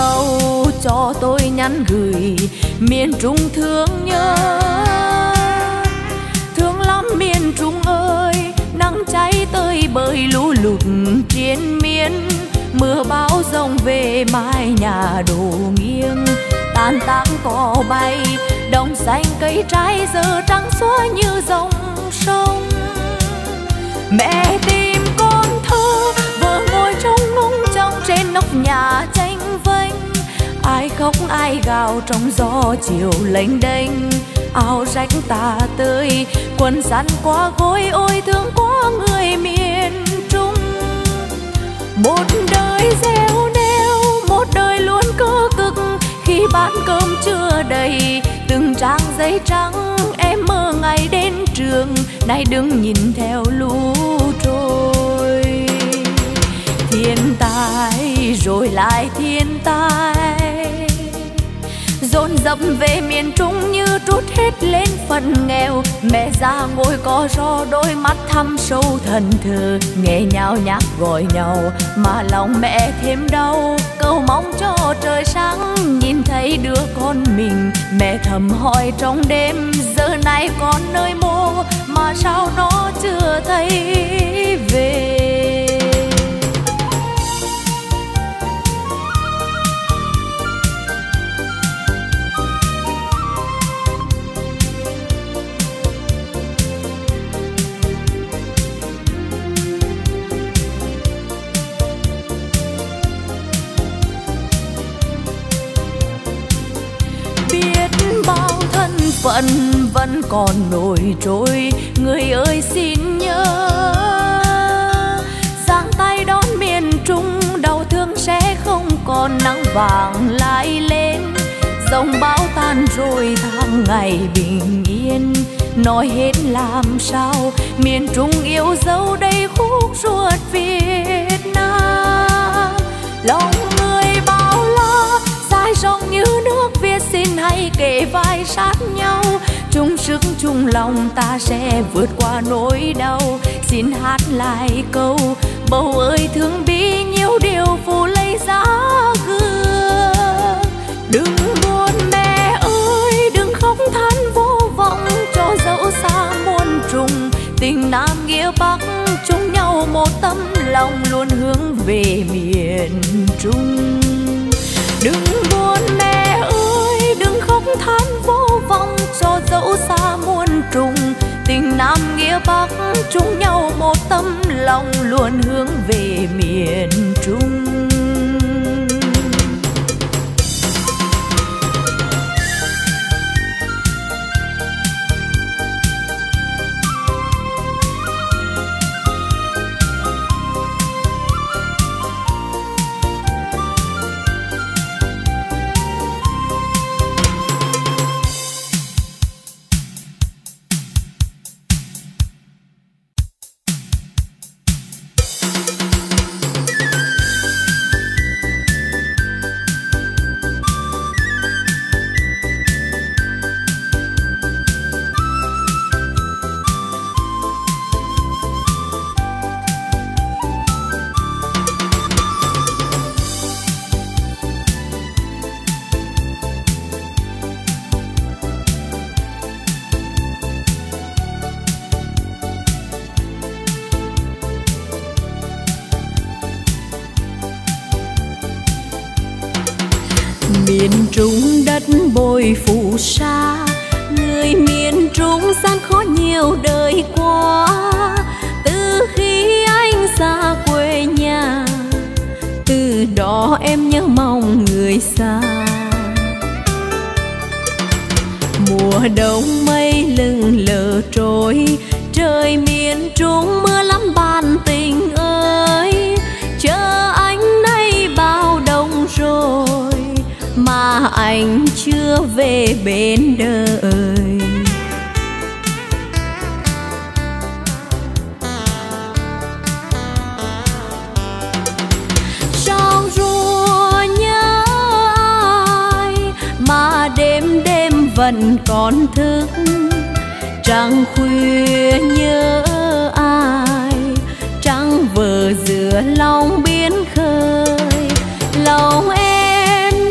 câu cho tôi nhắn gửi miền Trung thương nhớ. Thương lắm miền Trung ơi, nắng cháy tơi bời lũ lụt triền miên. Mưa bão rông về mái nhà đổ nghiêng, tan tác cỏ bay, đồng xanh cây trái giờ trắng xóa như dòng sông. Mẹ tìm con thơ vợ ngồi trong nung trong trên nóc nhà tranh vênh. Ai khóc ai gào trong gió chiều lênh đênh. Áo rách tà tơi quần sắn qua gối, ôi thương quá người miền Trung. Một đời gieo neo, một đời luôn cơ cực, khi bát cơm chưa đầy từng trang giấy trắng. Em mơ ngày đến trường, nay đứng nhìn theo lũ trôi. Thiên tai rồi lại thiên tai, dồn dập về miền Trung như trút hết lên phần nghèo. Mẹ già ngồi co ro đôi mắt thăm sâu thần thờ, nghe nhao nhác gọi nhau mà lòng mẹ thêm đau. Cầu mong cho trời sáng nhìn thấy đứa con mình. Mẹ thầm hỏi trong đêm giờ này con nơi mô mà sao nó chưa thấy về. Phận vẫn còn nổi trôi, người ơi xin nhớ. Giang tay đón miền Trung, đau thương sẽ không còn nắng vàng lại lên. Dòng bão tan rồi tháng ngày bình yên, nói hết làm sao miền Trung yêu dấu đầy khúc ruột Việt Nam. Lòng người bao la dài rộng như nước Việt, xin hãy kề vai sát nhau, chung sức chung lòng ta sẽ vượt qua nỗi đau. Xin hát lại câu bầu ơi thương bí, nhiều điều phù lấy giá gương. Đừng buồn mẹ ơi, đừng khóc than vô vọng, cho dẫu xa muôn trùng tình Nam nghĩa Bắc chung nhau một tấm lòng luôn hướng về miền Trung. Đừng buồn mẹ ơi, đừng khóc than vô vọng, cho dẫu xa muôn trùng tình Nam nghĩa Bắc chung nhau một tấm lòng luôn hướng về miền Trung. Miền Trung đất bồi phù sa, người miền Trung gian khó nhiều đời qua. Từ khi anh xa quê nhà, từ đó em nhớ mong người xa. Mùa đông mây lững lờ trôi, trời miền Trung mưa lắm bạn tình ơi. Chờ anh nay bao đông rồi mà anh chưa về bên đời. Sao rùa nhớ ai mà đêm đêm vẫn còn thức, trăng khuya nhớ ai, trăng vờ giữa lòng biển khơi. Lòng em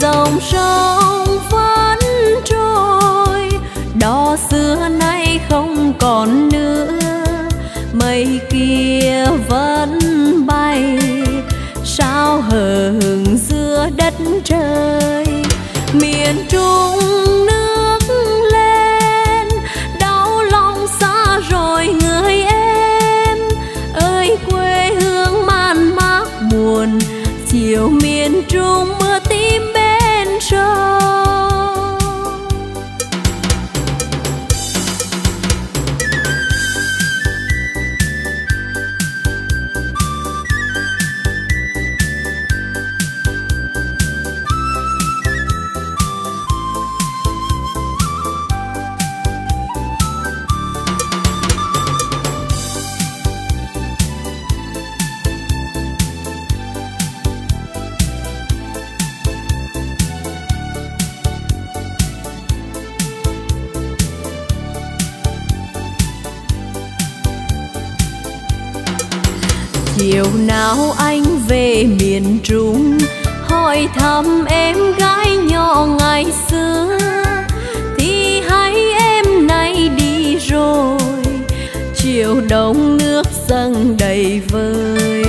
dòng sông vẫn trôi, đò xưa nay không còn nữa, mây kia vẫn bay, sao hờ hững giữa đất trời. Miền Trung nước lên, đau lòng xa rồi người em ơi, quê hương man mác buồn, chiều miền Trung mưa tím bên sông. Chiều nào anh về miền Trung, hỏi thăm em gái nhỏ ngày xưa, thì hay em nay đi rồi, chiều đông nước dâng đầy vơi.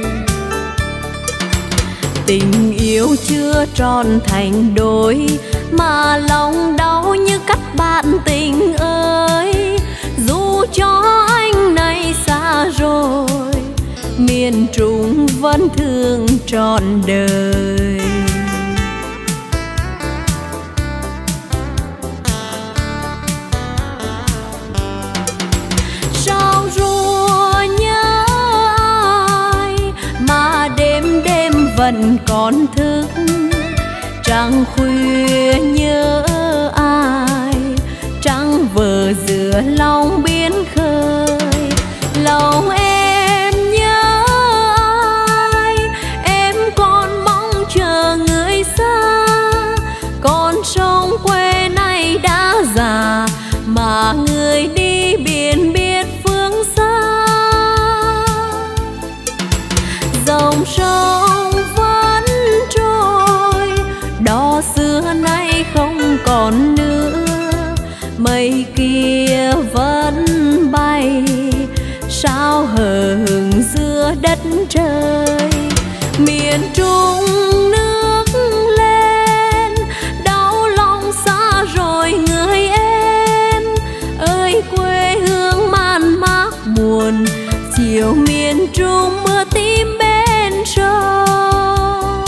Tình yêu chưa tròn thành đôi, mà lòng đau như cắt bạn tình ơi. Dù cho anh nay xa rồi, miền Trung vẫn thương trọn đời. Sao rùa nhớ ai mà đêm đêm vẫn còn thức, trăng khuya nhớ ai, trăng vờ giữa lòng biển khơi. Lòng em nhớ ai, em còn mong chờ người xa, con sông quê này đã già, mà người đi biển biết phương xa. Dòng sông vẫn trôi, đò xưa nay không còn nữa, mây kia vẫn bay, sao hờ hững giữa đất trời. Miền Trung nước lên, đau lòng xa rồi người em ơi, quê hương man mác buồn, chiều miền Trung mưa tím bên sông.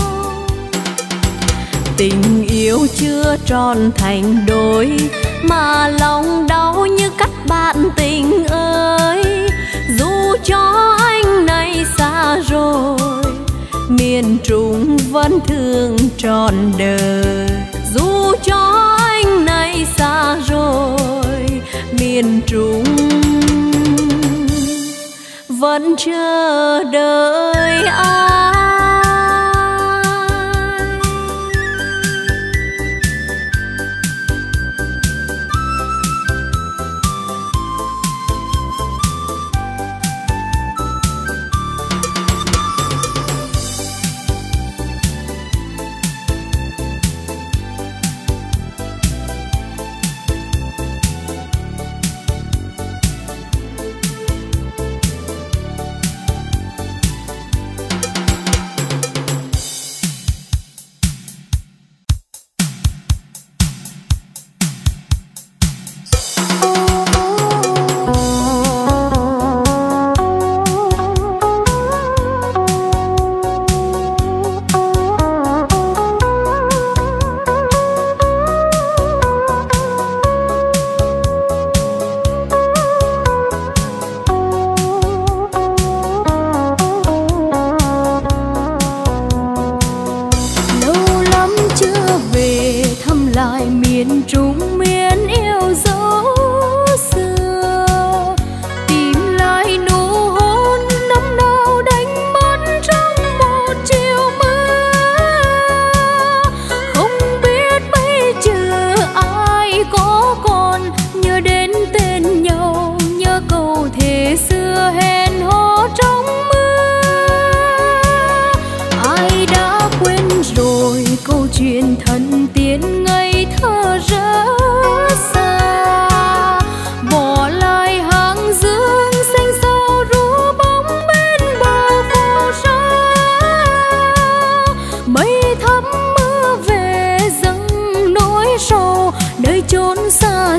Tình yêu chưa tròn thành đôi, mà lòng đau như cắt bạn tình ơi. Dù cho anh nay xa rồi, miền Trung vẫn thương trọn đời. Dù cho anh nay xa rồi, miền Trung vẫn chờ đợi ai.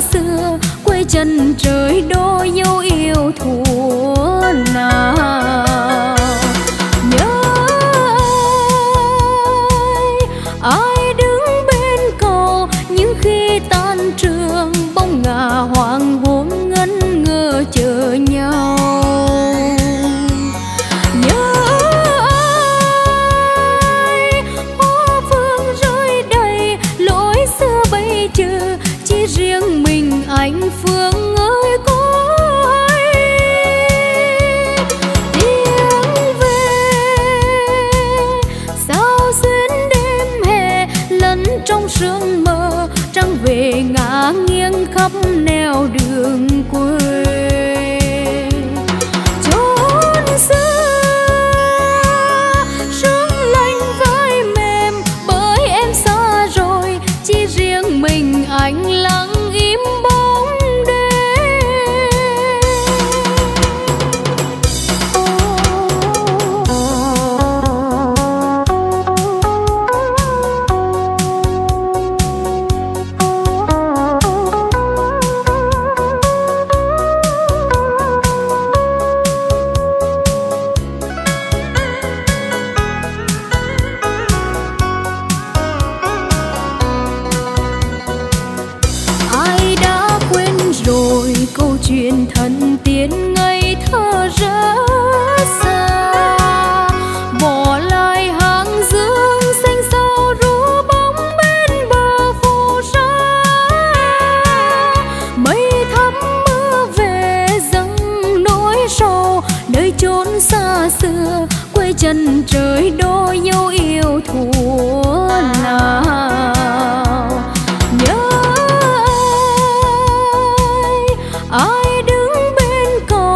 xưa, quê chân trời đôi dấu yêu thuở nào. Nhớ ai đứng bên cầu những khi tan trường, bóng ngả hoàng hôn ngân ngơ chờ nhau. Nhớ ai hoa phương rơi đầy, lối xưa bây giờ chỉ riêng mình anh Phương ơi có ai. Tiếng về sao xuyên đêm hè, lẫn trong sương mờ trăng về ngả nghiêng khắp nẻo đường quê. Chốn xưa sương lạnh vai mềm, bởi em xa rồi chỉ riêng mình anh lặng im bóng câu chuyện thần tiên ngây thơ rất xa, bỏ lại hàng dương xanh sâu ru bóng bên bờ phù sa. Mây thắm mưa về dâng nỗi sầu, nơi chốn xa xưa quê chân trời đôi dấu yêu thuở nào. Nhớ ai đứng bên cầu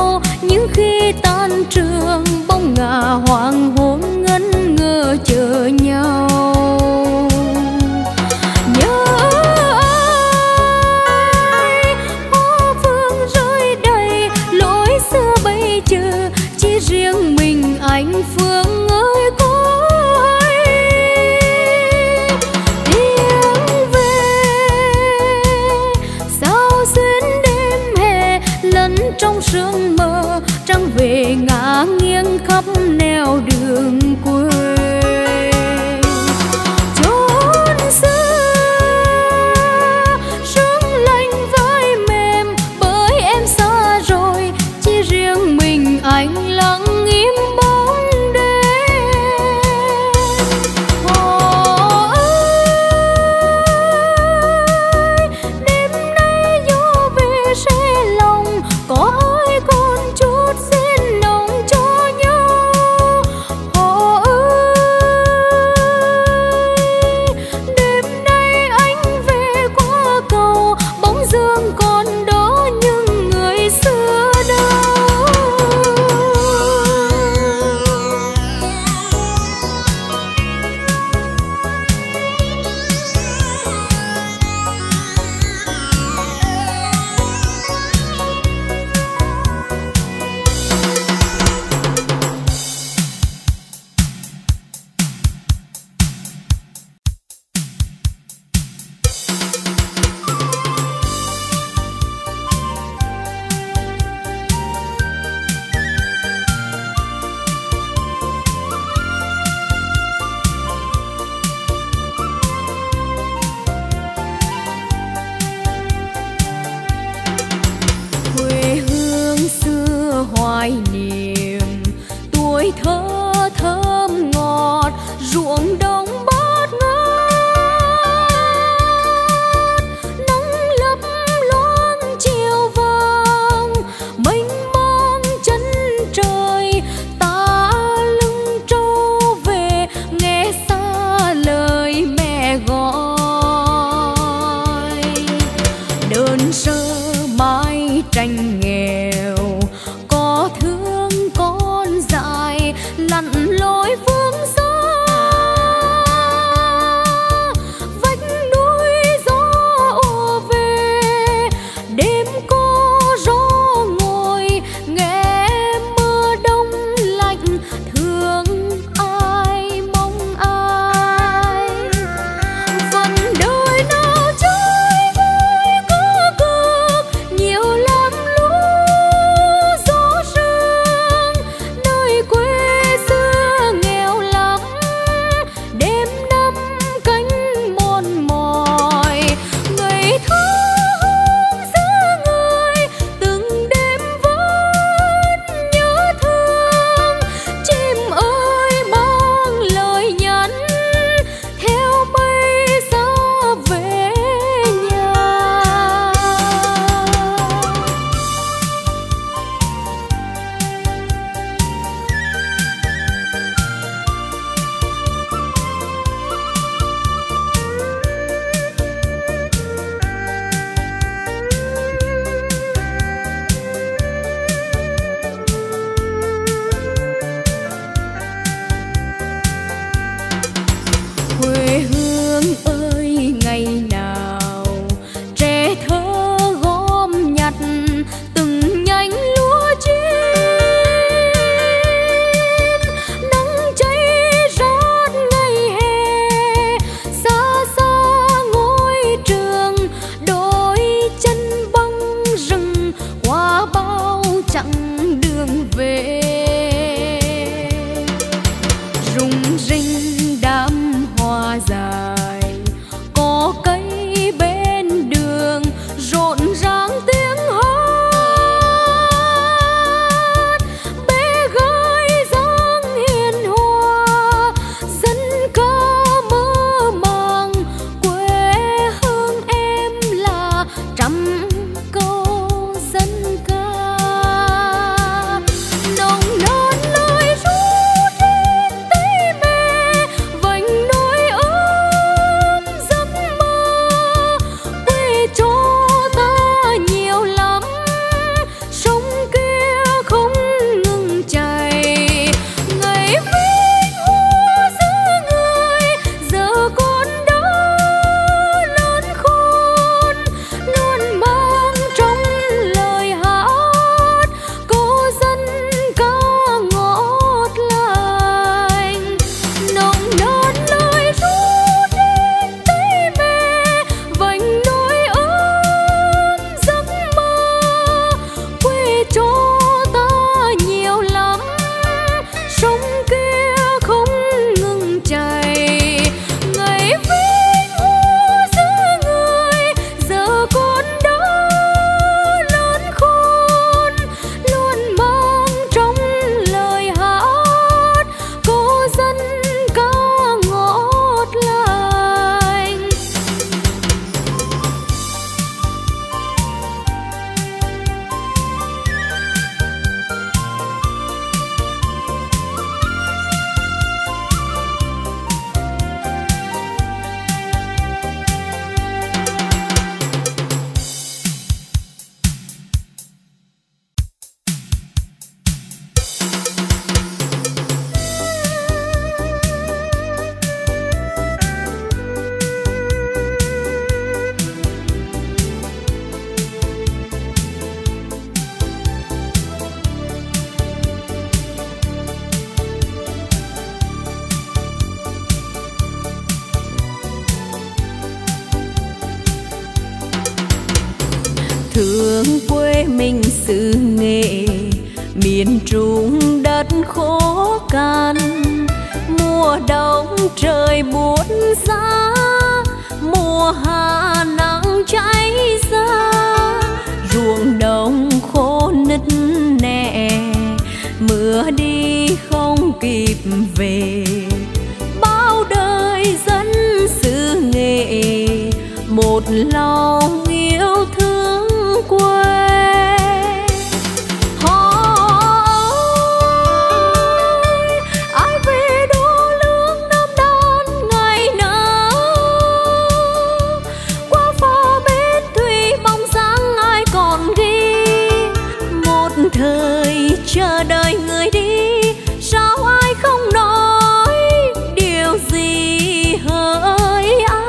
thương quê mình xứ Nghệ, miền Trung đất khô cằn. Mùa đông trời buốt giá, mùa hạ nắng cháy ra, ruộng đồng khô nứt nẻ, mưa đi không kịp về. Bao đời dân xứ Nghệ một lòng yêu thương quê. Ai về đô lương Nam Đan ngày nào, qua phò bến thủy bóng dáng ai còn ghi. Một thời chờ đợi người đi, sao ai không nói điều gì hỡi ai.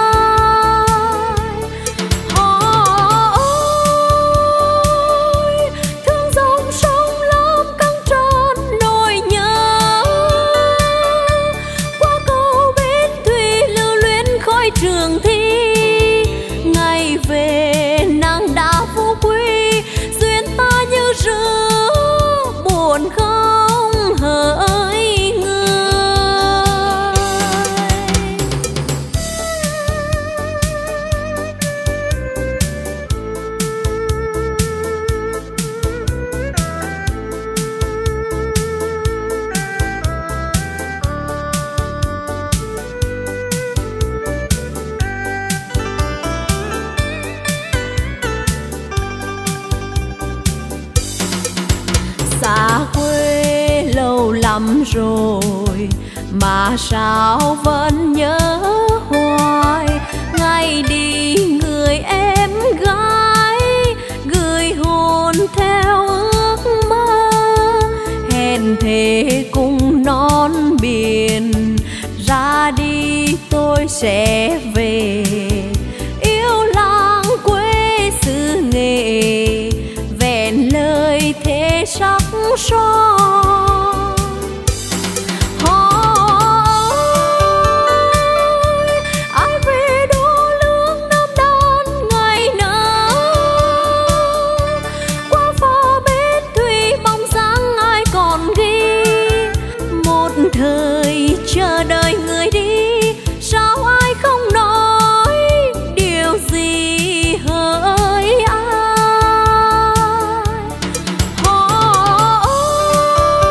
Thương dòng sông Lam căng tràn nỗi nhớ, qua cầu bến thủy lưu luyến khói trường thi. Ngày về nàng đã phú quý, duyên ta như rứa buồn không hỡi người. Xa quê lâu lắm rồi mà sao vẫn nhớ hoài. Ngày đi người em gái gửi hồn theo ước mơ, hẹn thề cùng non biển ra đi tôi sẽ về. Yêu làng quê xứ Nghệ vẹn lời thế sắc son. Ai về đô lương Nam Đan ngày nào, qua phò bến thủy bóng dáng ai còn ghi. Một thời chờ đợi người đi, sao ai không nói điều gì hỡi ai.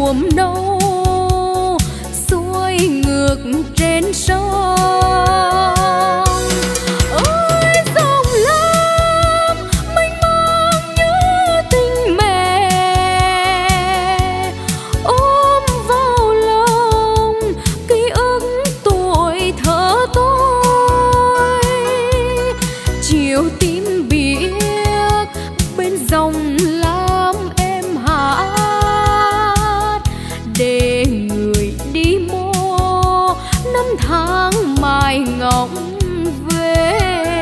buồm nâu xuôi ngược trên sông. Ôi dòng lam mênh mang như tình mẹ ôm vào lòng ký ức tuổi thơ tôi. Chiều tím biếc bên dòng lam em hát để người đi mua năm tháng mài ngóng về.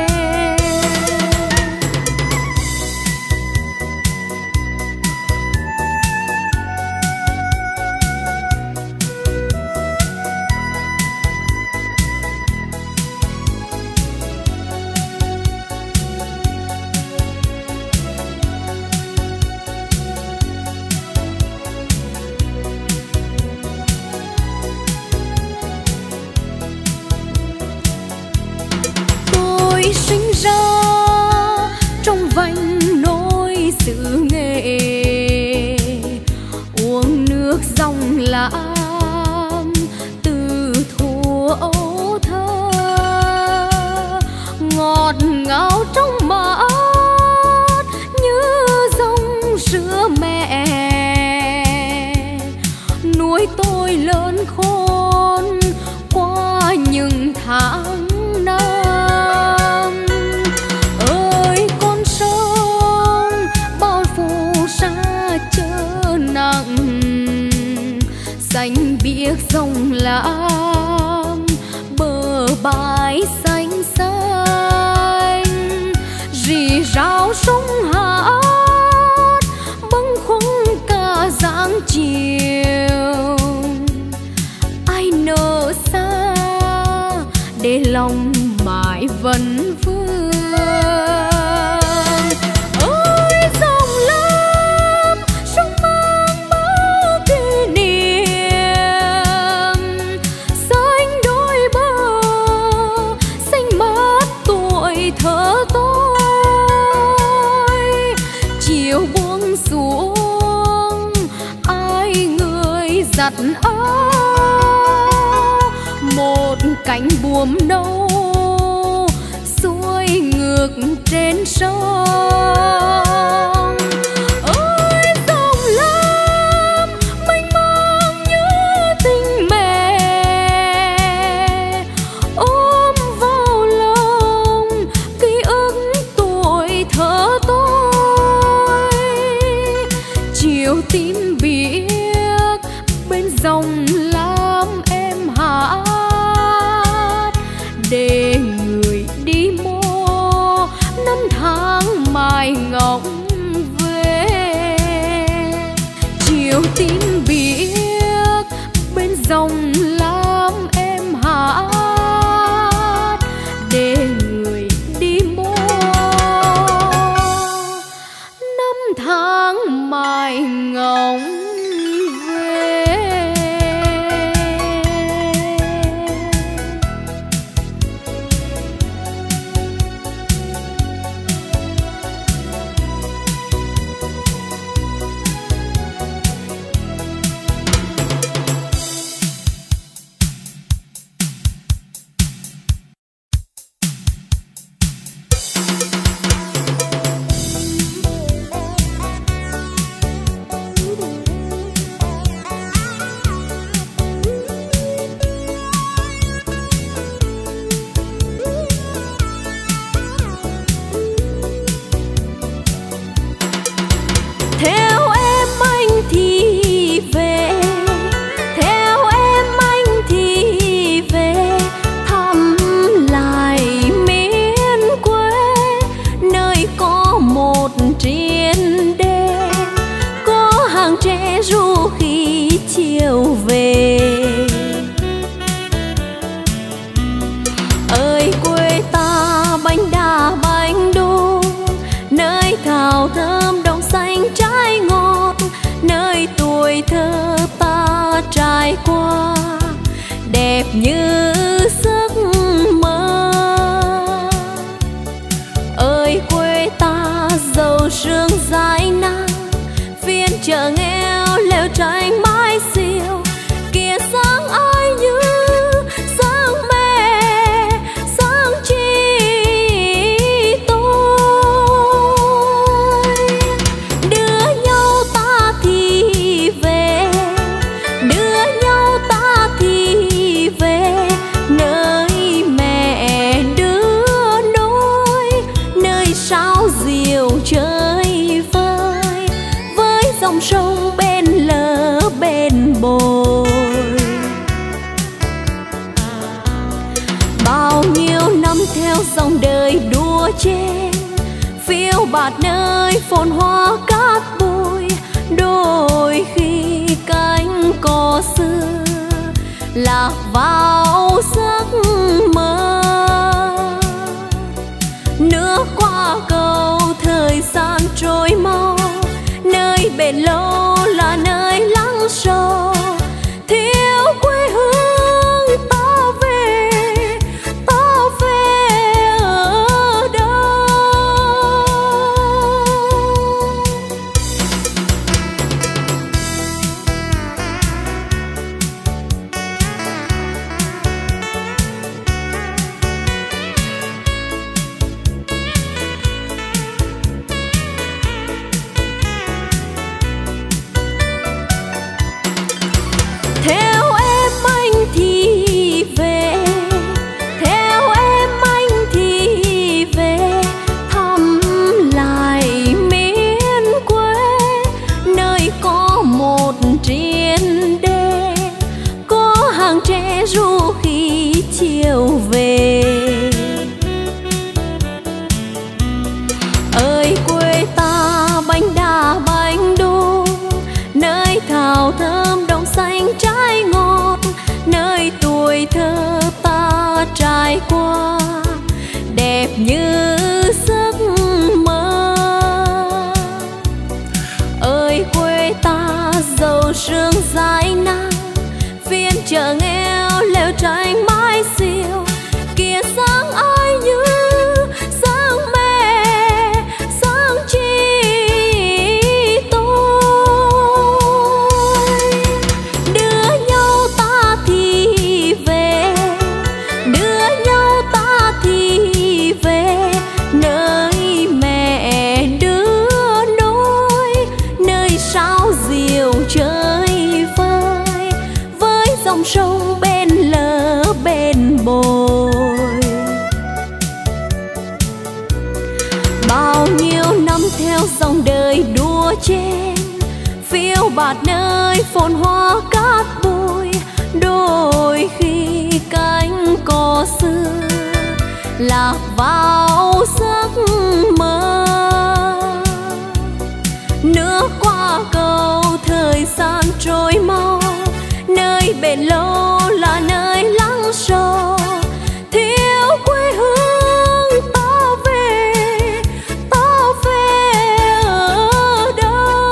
Sinh ra trong vành nôi xứ Nghệ, uống nước dòng lam từ thuở ấu thơ, ngọt ngào trong mát như dòng sữa mẹ, nuôi tôi lớn khôn qua những tháng năm. Xanh biếc dòng lam bờ bãi xanh xanh, rì rào sông hát bâng khuâng cả dáng chiều. Ai nỡ xa để lòng mãi vẫn vương. Giặt áo một cánh buồm nâu xuôi ngược trên sông. Ôi dòng lam mênh mang như tình mẹ ôm vào lòng ký ức tuổi thơ tôi. Chiều tím biếc bên dòng lam em hát để người đi mua năm tháng mài ngóng về. Chiều tím biếc bên dòng lam em hát để người đi mua năm tháng mài ngóng. Như giấc mơ ơi quê ta giàu sương dãi nắng, phiên chợ nghèo lều tranh mái theo dòng đời đua chen, phiêu bạt nơi phồn hoa cát bụi. Đôi khi cánh cò xưa lạc vào giấc mơ, nước qua cầu thời gian trôi mau, nơi bền lâu là nơi lắng sâu. Thiếu quê hương ta về ở đâu? Theo em anh thì về, theo em anh thì về, thăm lại miền quê, nơi có một triền đê, có hàng tre ru khi chiều về. Ơi quê ta bánh đa bánh đu, nơi thảo thơm đồng xanh trái ngọt, nơi tuổi thơ ta trải qua đẹp như giấc mơ. Ơi quê ta giàu sương dài nắng, phiên chợ nghèo lều tranh mái xiêu, kia sáng ai như sáng mẹ sáng chi tôi. Đưa nhau ta thì về, đưa nhau ta thì về, nơi mẹ đưa nối, nơi sao diều chơi vơi, với dòng sông bên lỡ bên bồi. Bao nhiêu năm theo dòng đời đua chen, phiêu bạt nơi phồn hoa cát bụi. Đôi khi cánh cò xưa lạc vào giấc mơ, nước qua cầu thời gian trôi mau, nơi bền lâu là nơi lắng sâu. Thiếu quê hương ta về ở đâu?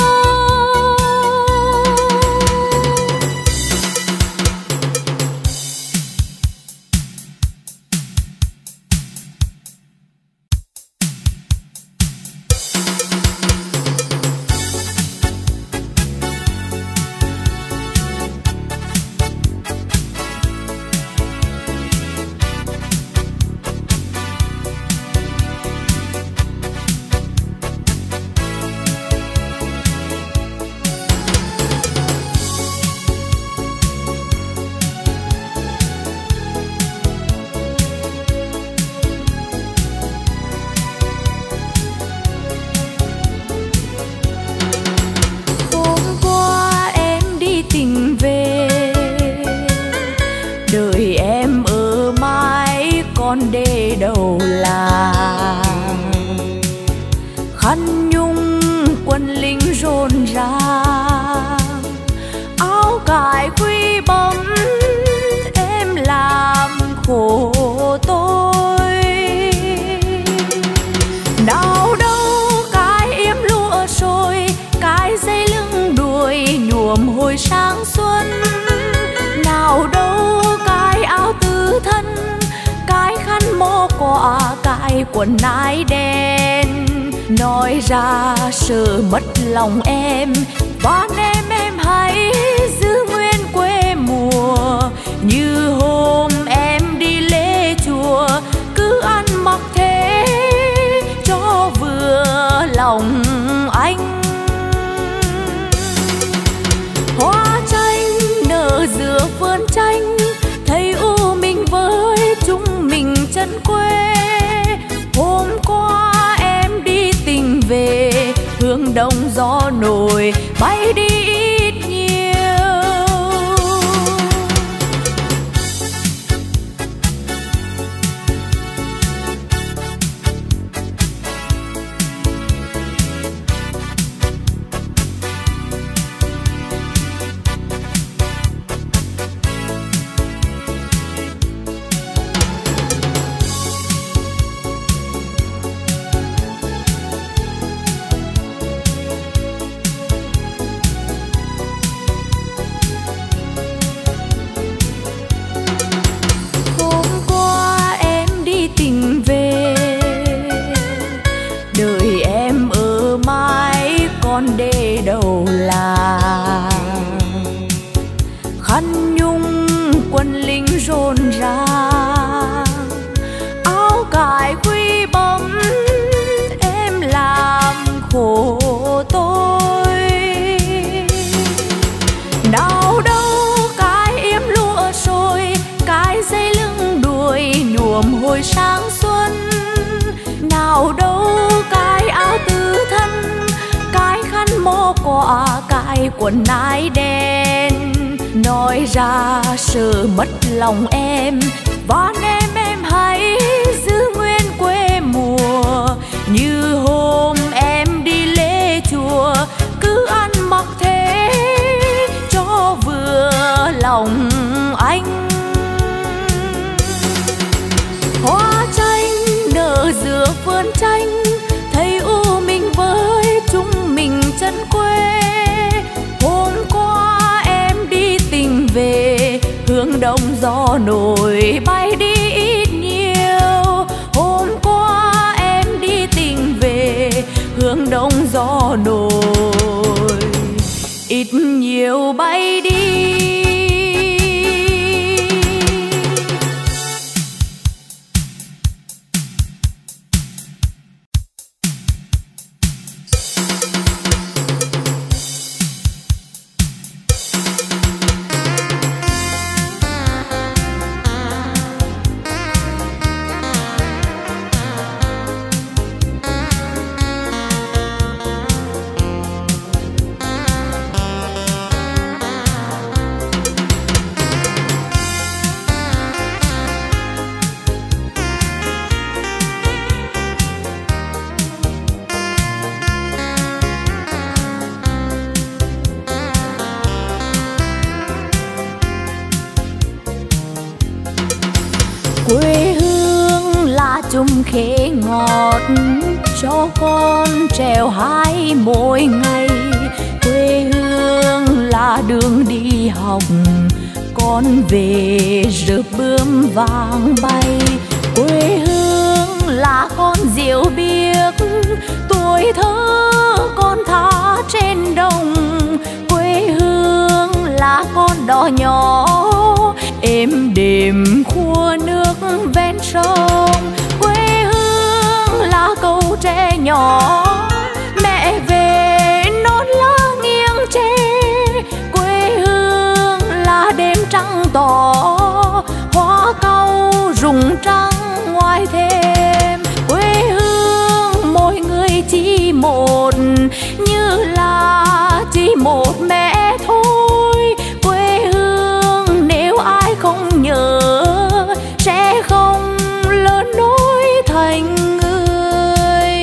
Hôm qua em đi tình về, đời em ở mãi con đê đầu làng. Khăn nhung quân lính rộn ràng, áo cài quy bấm em làm khổ tôi. Nào đâu cái yếm lụa sôi, cái dây lưng đuôi nhuộm hồi sáng xuân. Nào đâu cái áo tứ thân, cái khăn mô quả, cái quần nai đen. Nói ra sợ mất lòng em, van em hãy giữ nguyên quê mùa. Như hôm em đi lễ chùa, cứ ăn mặc thế cho vừa lòng anh. Hoa chanh nở giữa vườn chanh, thấy u mình với chúng mình chân quê. Hôm qua em đi tình về, hương đông gió nổi bay đi ít nhiều. rộn ràng. Áo cài quy bấm em làm khổ tôi. Nào đâu cái yếm lụa sôi, cái dây lưng đuôi nhuộm hồi sáng xuân. Nào đâu cái áo tứ thân, cái khăn mô quả, cái quần ái đen. Nói ra sợ mất lòng em, van em hãy giữ nguyên quê mùa. Như hôm em đi lễ chùa, cứ ăn mặc thế cho vừa lòng anh. Hoa chanh nở giữa vườn chanh, thấy u mình với chúng mình chân quê. Hôm qua em đi tình về, hướng đông gió nổi bay đi ít nhiều. Hôm qua em đi tình về, hướng đông gió nổi ít nhiều bay đi. Quê hương là chung khế ngọt cho con trèo hái mỗi ngày. Quê hương là đường đi học, con về rợp bướm vàng bay. Quê hương là con diều biếc, tuổi thơ con thả trên đồng. Quê hương là con đò nhỏ êm đềm khua nước ven sông. Quê hương là câu tre nhỏ mẹ về non lá nghiêng tre. Quê hương là đêm trăng tỏ hoa cau rụng trăng ngoài thềm. Quê hương mỗi người chỉ một, như là chỉ một mẹ thôi. Quê hương nếu ai không nhớ sẽ không lớn nổi thành người.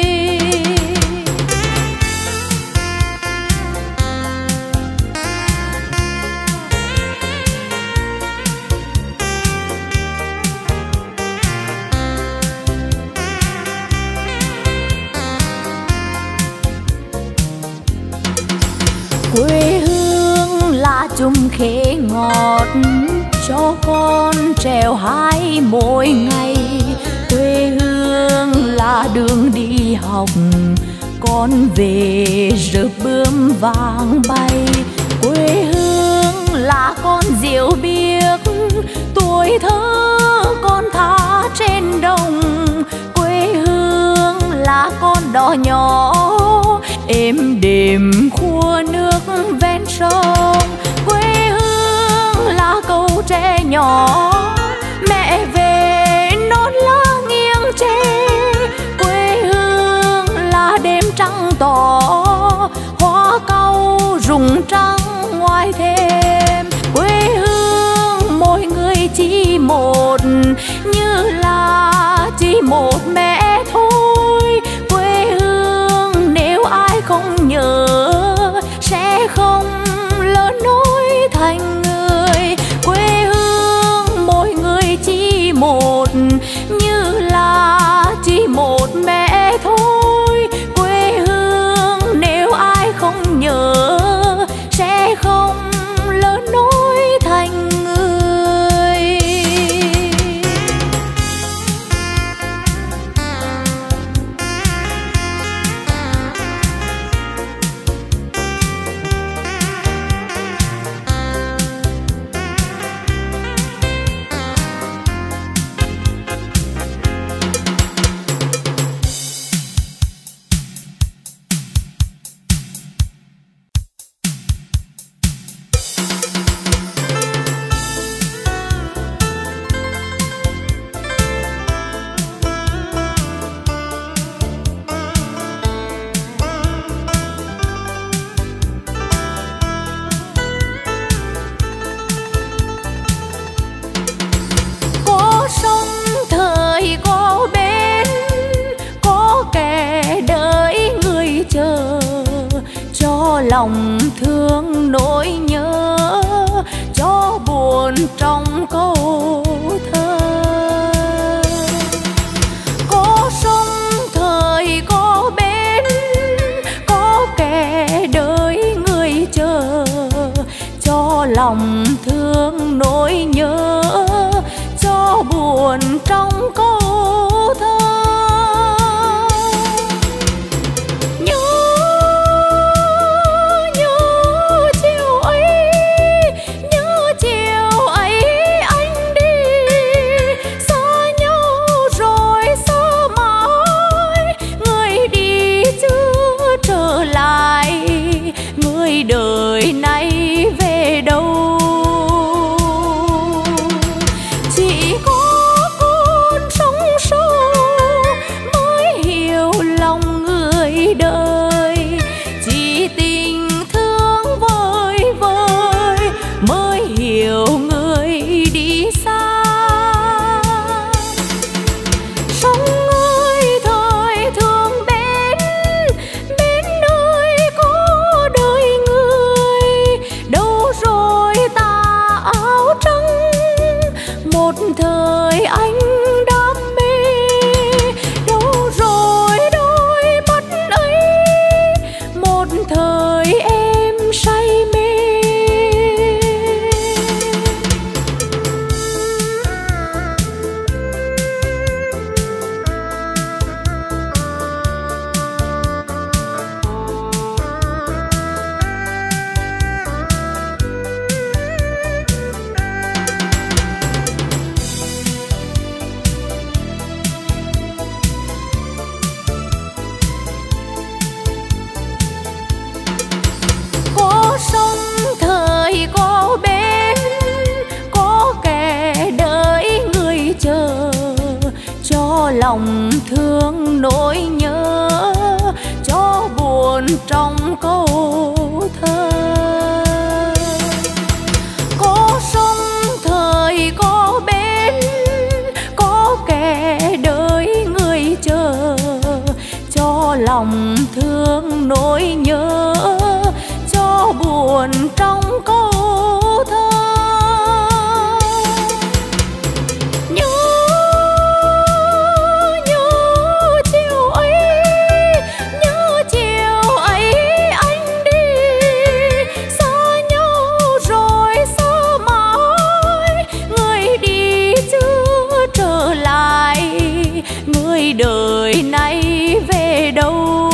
Quê hương là chung khế ngọt cho con trèo hái mỗi ngày. Quê hương là đường đi học, con về rợp bướm vàng bay. Quê hương là con diều biếc, tuổi thơ con thả trên đồng. Quê hương là con đò nhỏ êm đềm khua nước ven sông. Quê hương là câu tre nhỏ mẹ về non lá nghiêng tre. Quê hương là đêm trăng tỏ hoa cau rụng trăng ngoài thềm. Quê hương mỗi người chỉ một, như là chỉ một mẹ thôi. Quê hương nếu ai không nhớ sẽ không lớn nổi thành người. Quê hương mỗi người chỉ một, như là chỉ một mẹ thôi. Quê hương nếu ai không nhớ sẽ không lớn nổi thành người. lòng thương nỗi nhớ, cho buồn trong câu thơ. Có sông thời có bến, có kẻ đợi người chờ, cho lòng thương nỗi nhớ, cho buồn trong câu thơ. Đời nay về đâu, chỉ có con sóng sâu mới hiểu lòng người đời, chỉ tình thương vơi vơi mới hiểu người đi xa. Sông ơi thời thương bên, bên nơi có đời người, đâu rồi tà áo trắng, một thời anh đam mê, đâu rồi đôi mắt ấy, một thời em say mê. Có sông thời có bến, có kẻ đợi người chờ, cho lòng thương nỗi nhớ, cho buồn trong câu thơ. Có sông thời có bến, có kẻ đợi người chờ, cho lòng thương nỗi nhớ, cho buồn trong câu thơ. Nhớ nhớ chiều ấy, nhớ chiều ấy anh đi, xa nhau rồi xa mãi, người đi chưa trở lại, người đời nay về đâu.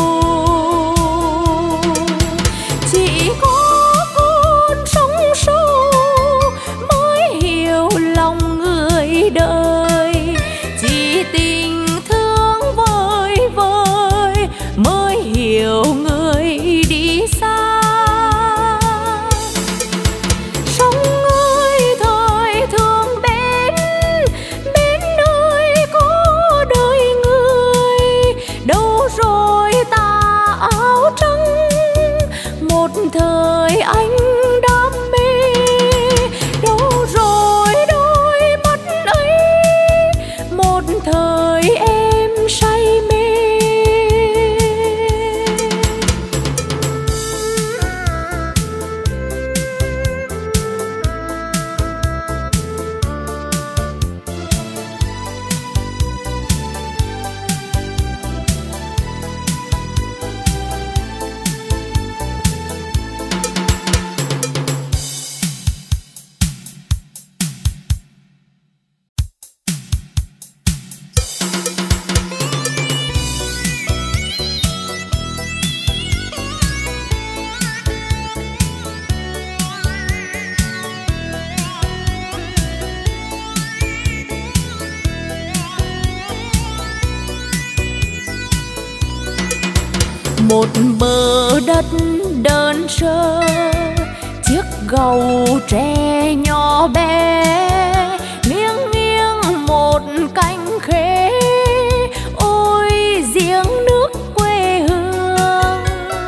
Chỉ có con sóng sâu mới hiểu lòng người đời, chỉ tình thương vơi vơi mới hiểu người đi xa. Sông ơi thời thương bên, bên nơi có đời người, đâu rồi tà áo trắng, một thời anh đam mê, đâu rồi đôi mắt ấy, một thời em say mê. Một bờ đất đơn sơ, chiếc gầu tre nhỏ bé, nghiêng nghiêng một cánh khế, ôi giếng nước quê hương,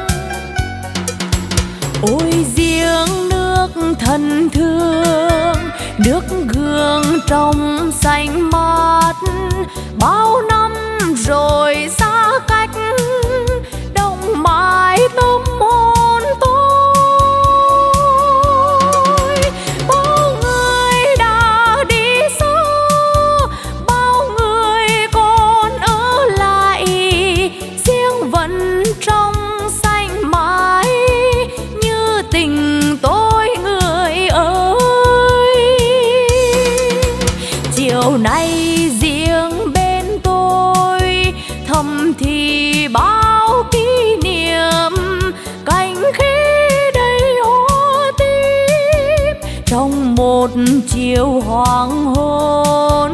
ôi giếng nước thân thương, nước gương trong xanh mát, bao năm rồi xa cách, đông mãi tâm hồn tôi. chiều nay riêng bên tôi thầm thì bao kỷ niệm, cánh khi đầy hoa tím trong một chiều hoàng hôn.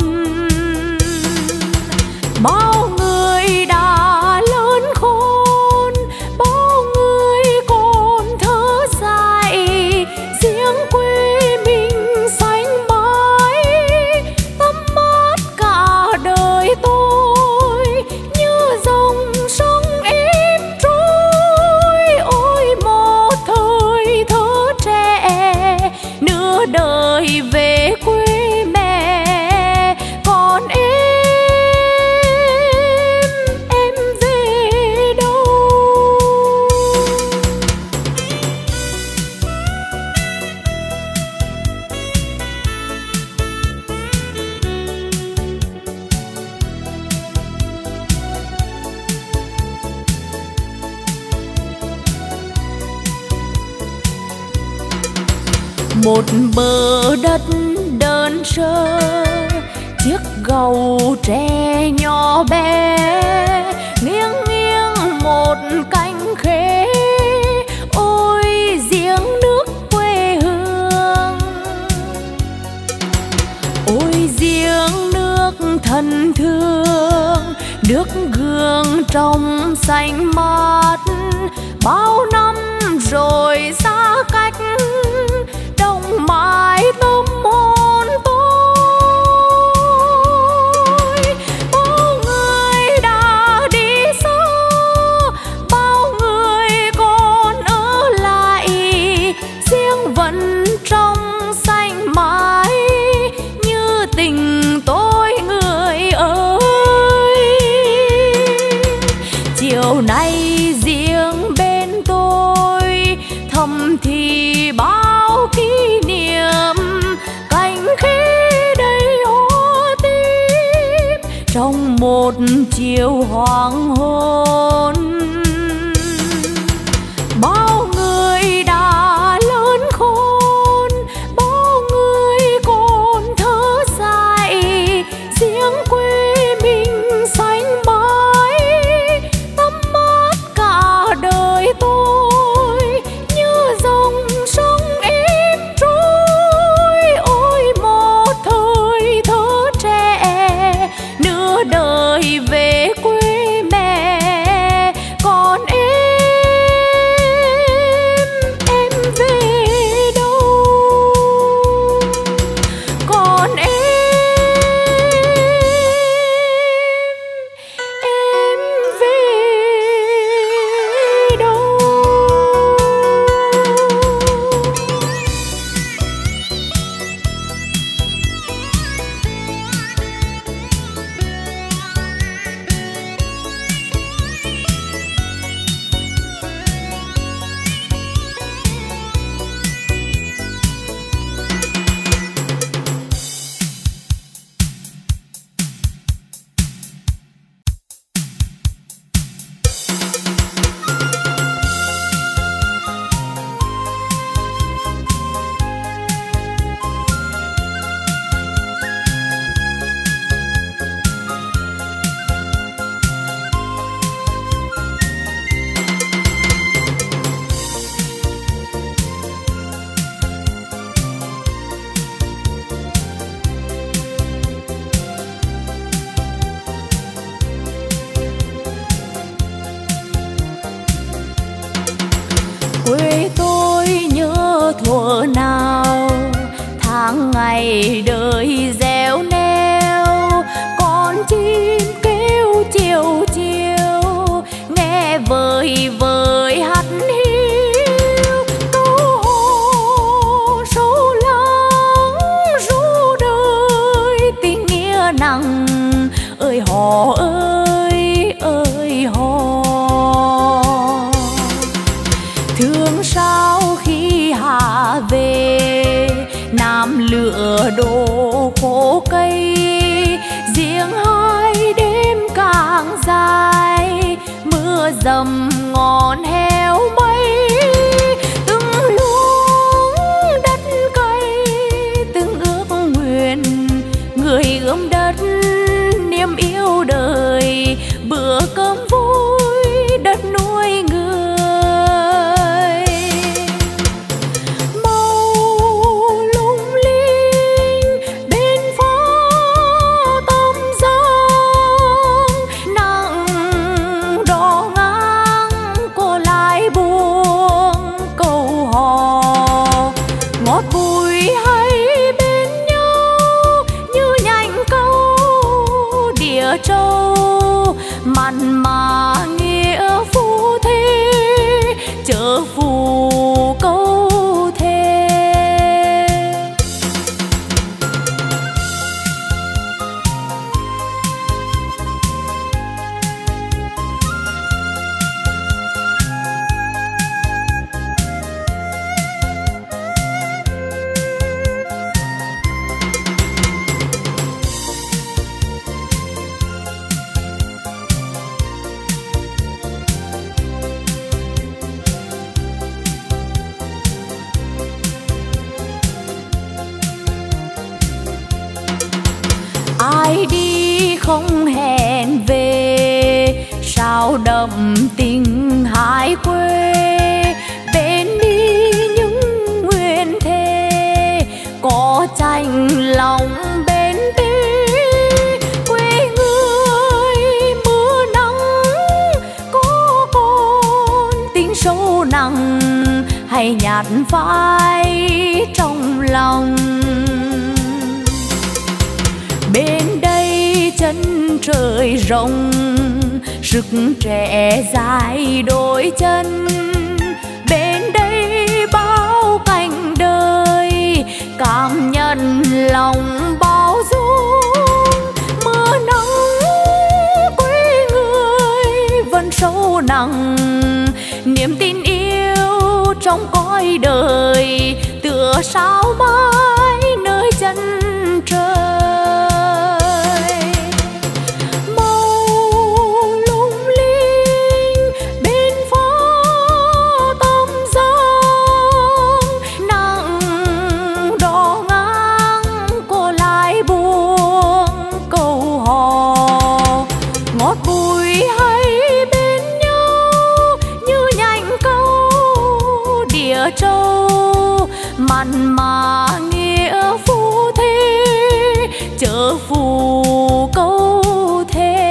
Bao người đã lớn khôn, bao người còn thơ dại, riêng quê mình xanh mãi tắm mát cả đời tôi, như dòng sông êm trôi. Ôi một thời thơ trẻ, nửa đời về quê mẹ, còn em về đâu? Một bờ đất đơn sơ, chiếc gầu tre nhỏ bé, nghiêng nghiêng một cánh khế. Ôi giếng nước quê hương, ôi giếng nước thân thương, nước gương trong xanh mát. Bao năm rồi xa cách, đông mãi tâm hồn tôi. Bao người đã đi xa, bao người còn ở lại, riêng vẫn trong xanh mãi như tình tôi người ơi. Chiều nay riêng bên tôi thầm thì bao kỷ niệm, cánh khi đầy hoa tím trong một chiều hoàng hôn. Bao người đã lớn khôn, bao người còn thơ dại, riêng quê mình xanh mãi tắm mát cả đời tôi, như dòng sông êm trôi. Ôi một thời thơ trẻ, nửa đời về quê mẹ, còn em về đâu? Còn em về đâu? Quê tôi nhớ thuở nào, tháng ngày đời gieo neo, con chim kêu chiều chiều, nghe vời vời hát hiu. Câu hò sâu lắng ru đời tình nghĩa nặng, ơi hò ơi ơi hò. Thương sao khi hạ về, Nam lửa đổ khô cây, riêng hai đêm càng dài, mưa dầm ngọn heo mây. Từng luống đất cay, từng ước nguyện người ươm đất niềm yêu đời, bữa cơm vui đất nuôi người. Màu lung linh bên phố Tam Giang, nắng đỏ ngang cô lại buông câu hò ngọt bùi hay bên nhau như nhành câu địa châu, mặn mà nghĩa phu thế chớ phù câu thề. Ai đi không hẹn về, sao đậm tình hai quê. Bên đi những nguyện thề, có tranh lòng bên tê. Quê người mưa nắng, có con tình sâu nặng, hay nhạt phai trong lòng. Bên đây chân trời rộng, sức trẻ dài đôi chân. Bên đây bao cảnh đời, cảm nhận lòng bao dung. Mưa nắng quê người vẫn sâu nặng, niềm tin yêu trong cõi đời, tựa sao mãi nơi chân trời. Châu mặn mà nghĩa phu thế chớ phù câu thề.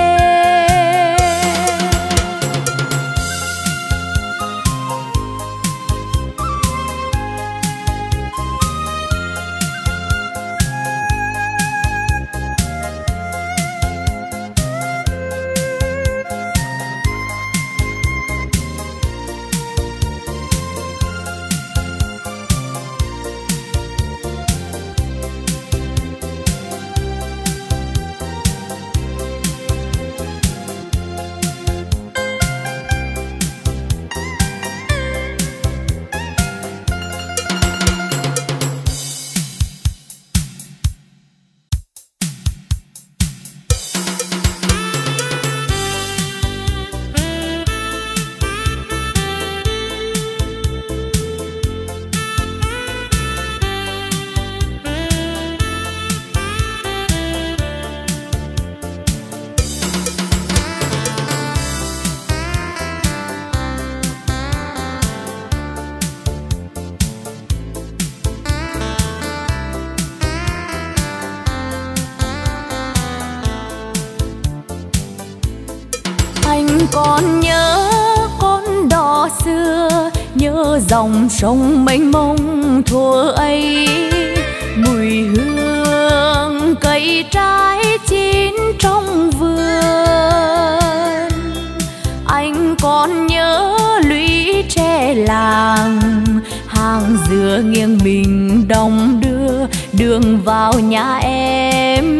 Còn nhớ con đò xưa, nhớ dòng sông mênh mông thuở ấy. Mùi hương cây trái chín trong vườn. Anh còn nhớ lũy tre làng, hàng dừa nghiêng mình đong đưa đường vào nhà em.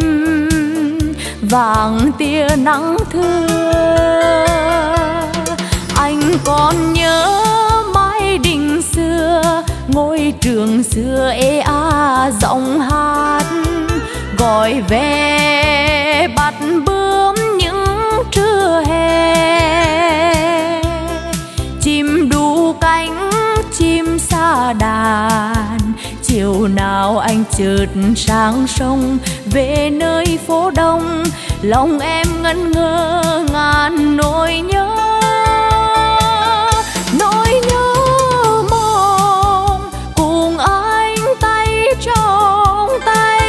Vàng tia nắng thưa, anh còn nhớ mái đình xưa, ngôi trường xưa ê a giọng hát gọi về bắt bướm những trưa hè. Chim đu cánh chim xa đàn, chiều nào anh chợt sang sông về nơi phố đông, lòng em ngẩn ngơ ngàn nỗi nhớ. Nỗi nhớ mong cùng anh tay trong tay,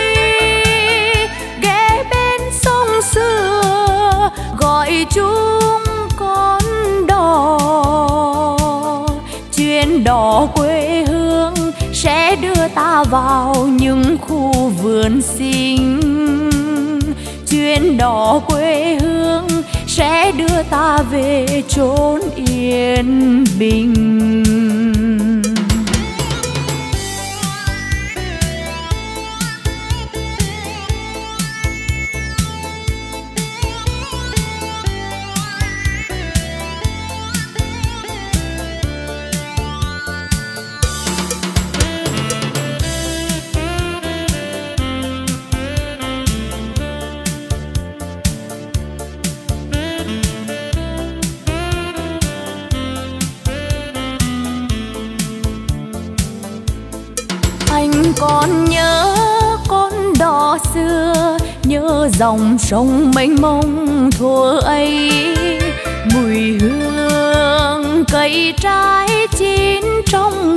ghé bên sông xưa gọi chung con đò. Chuyến đò quê hương sẽ đưa ta vào những khu vườn xinh. Chuyến đò quê hương sẽ đưa ta về chốn yên bình. Còn nhớ con đò xưa, nhớ dòng sông mênh mông thuở ấy, mùi hương cây trái chín trong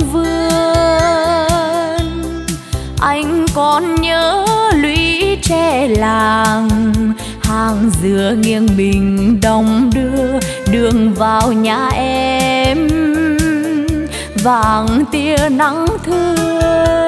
vườn. Anh còn nhớ lũy tre làng, hàng dừa nghiêng mình đong đưa đường vào nhà em, vàng tia nắng thưa.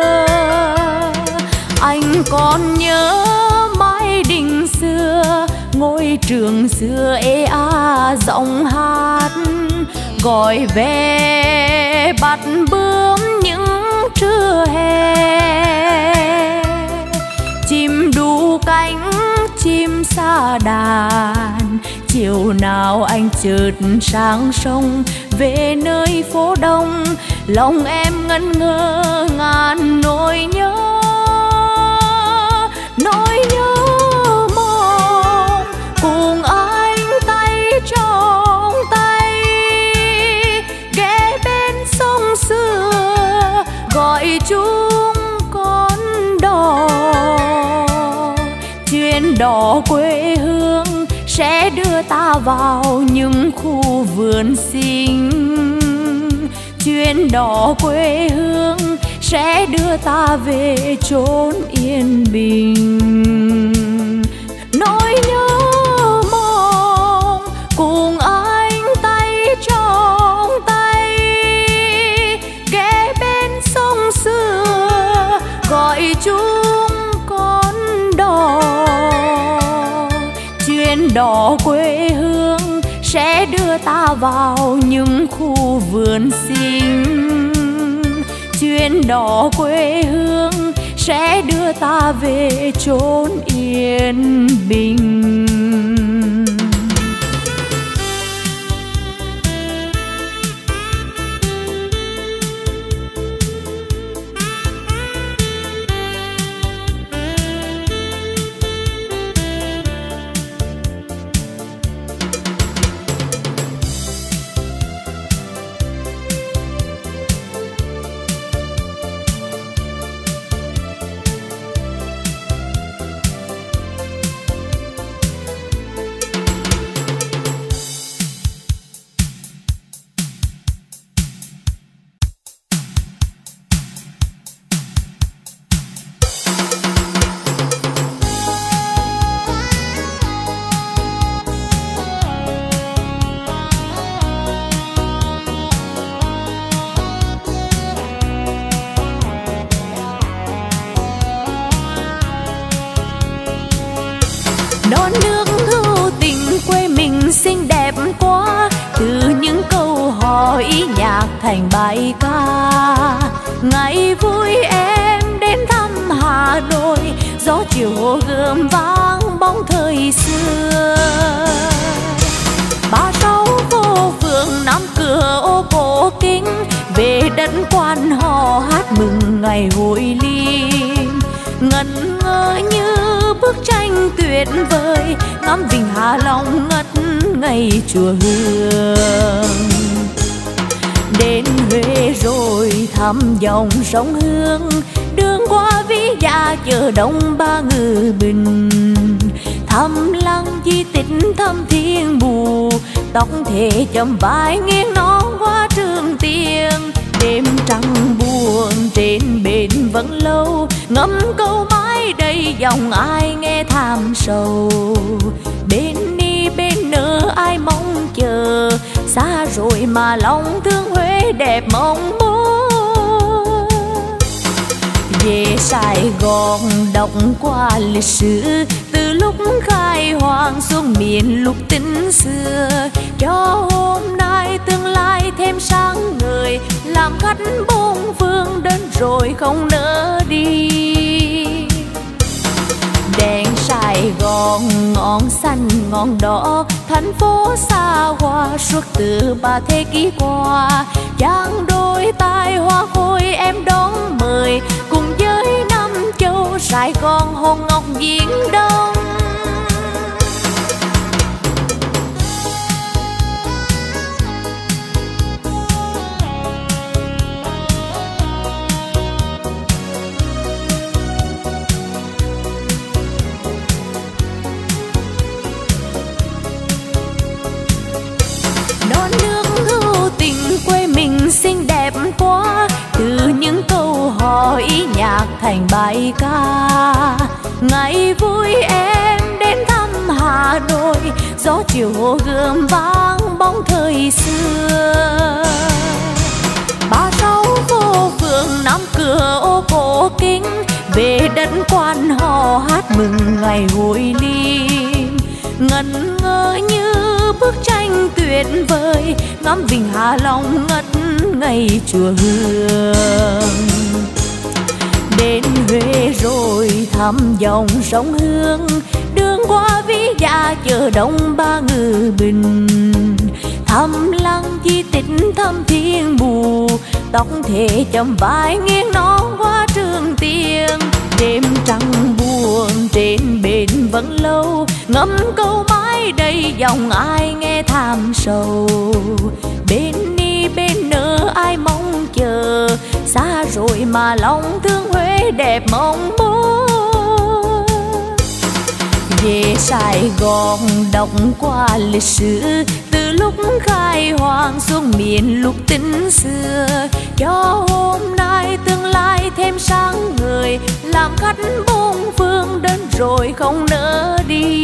Anh còn nhớ mái đình xưa, ngôi trường xưa ê a giọng hát, gọi về bắt bướm những trưa hè. Chim đu cánh chim sa đàn, chiều nào anh chợt sang sông về nơi phố đông, lòng em ngẩn ngơ ngàn nỗi nhớ. Nỗi nhớ mong cùng anh tay trong tay, ghé bên sông xưa gọi chung con đò. Chuyến đò quê hương sẽ đưa ta vào những khu vườn xinh. Chuyến đò quê hương sẽ đưa ta về chốn yên bình. Nỗi nhớ mong cùng anh tay trong tay, ghé bên sông xưa gọi chung con đò. Chuyến đò quê hương sẽ đưa ta vào những khu vườn xinh. Chuyến đò quê hương sẽ đưa ta về chốn yên bình. non nước hữu tình quê mình xinh đẹp quá, từ những câu hò ý nhạc thành bài ca. Ngày vui em đến thăm Hà Nội, gió chiều Hồ Gươm vang bóng thời xưa. 36 phố phường Nam Cửa ô cổ kính, về đất Quan hò hát mừng ngày hội lim. Ngẩn ngơ như bức tranh tuyệt vời, ngắm Vịnh Hạ Long ngất ngây chùa Hương. Đến Huế rồi thăm dòng sông Hương, đường qua ví dạ chờ đông ba ngự bình. Thầm lặng di tích thâm thiên bù, tóc thể chầm vai nghiêng non qua trường tiền. Đêm trăng buồn trên bến vẫn lâu, ngâm câu mãi đầy dòng ai nghe thảm sầu. Bên đi bên nỡ ai mong chờ, xa rồi mà lòng thương Huế đẹp mong mơ. Về Sài Gòn đọc qua lịch sử, từ lúc khai hoang xuống miền lục tính xưa, cho hôm nay tương lai thêm sáng ngời, làm khách bốn phương đến rồi không nỡ đi. Đèn Sài Gòn ngọn xanh ngọn đỏ, thành phố xa hoa suốt từ 3 thế kỷ qua. Chàng đôi tai hoa khôi em đón mời, cùng với năm châu Sài Gòn hồn ngọc Viễn Đông. Quê mình xinh đẹp quá, từ những câu hò ý nhạc thành bài ca. Ngày vui em đến thăm Hà Nội, gió chiều Hồ Gươm vang bóng thời xưa. Ba Sáu vô phường Nam Cửa ô cổ kính, về đất Quan hò hát mừng ngày hội lim. Ngẩn ngơ như bức tranh tuyệt vời, ngắm Vịnh Hạ Long ngất ngây chùa Hương. Đến Huế rồi thăm dòng sông Hương, đường qua ví dạ chờ đông ba ngự bình. Thăm lăng di tích thâm thiên bù, tóc thể chầm vai nghiêng non qua trường tiền. Đêm trăng buồn trên bến vẫn lâu, ngâm câu mãi đầy dòng ai nghe thảm sầu. Bên đi bên nỡ ai mong chờ, xa rồi mà lòng thương Huế đẹp mong mơ. Về Sài Gòn đọc qua lịch sử, từ lúc khai hoang xuống miền lục tính xưa, cho hôm nay tương lai thêm sáng ngời, làm khách bốn phương đến rồi không nỡ đi.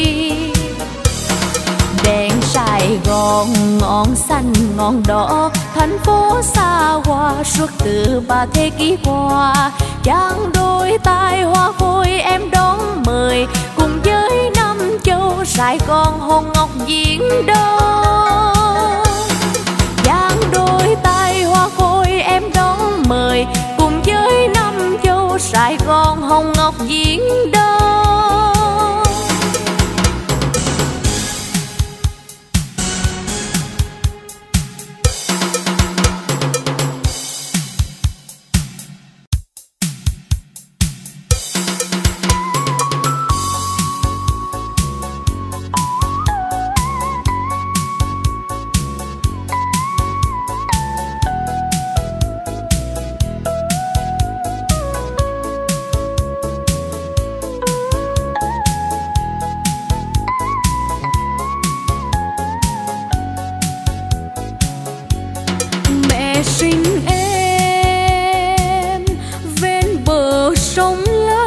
Đèn Sài Gòn ngọn xanh ngọn đỏ, thành phố xa hoa suốt từ 3 thế kỷ qua. Chàng đôi tai hoa khôi em đón mời, cùng với năm châu Sài Gòn hồn ngọc Viễn Đông. Chàng đôi tai hoa khôi em đón mời, cùng với năm châu Sài Gòn hồng ngọc Viễn Đông. Sinh em ven bờ sông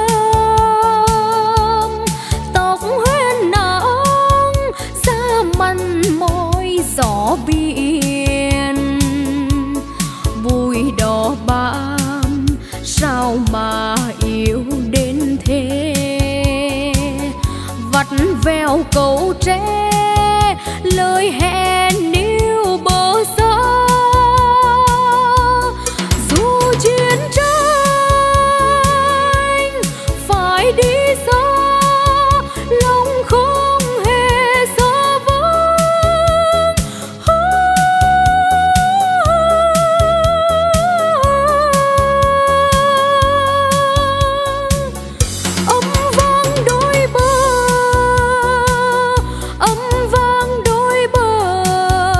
Lam, tóc huyên nắng da mặn môi gió biển. Bụi đỏ bám sao mà yêu đến thế, vắt veo câu tre lời hẹn níu bờ xa. Chiến tranh phải đi xa, lòng không hề xa vắng. Âm vang đôi bờ, âm vang đôi bờ,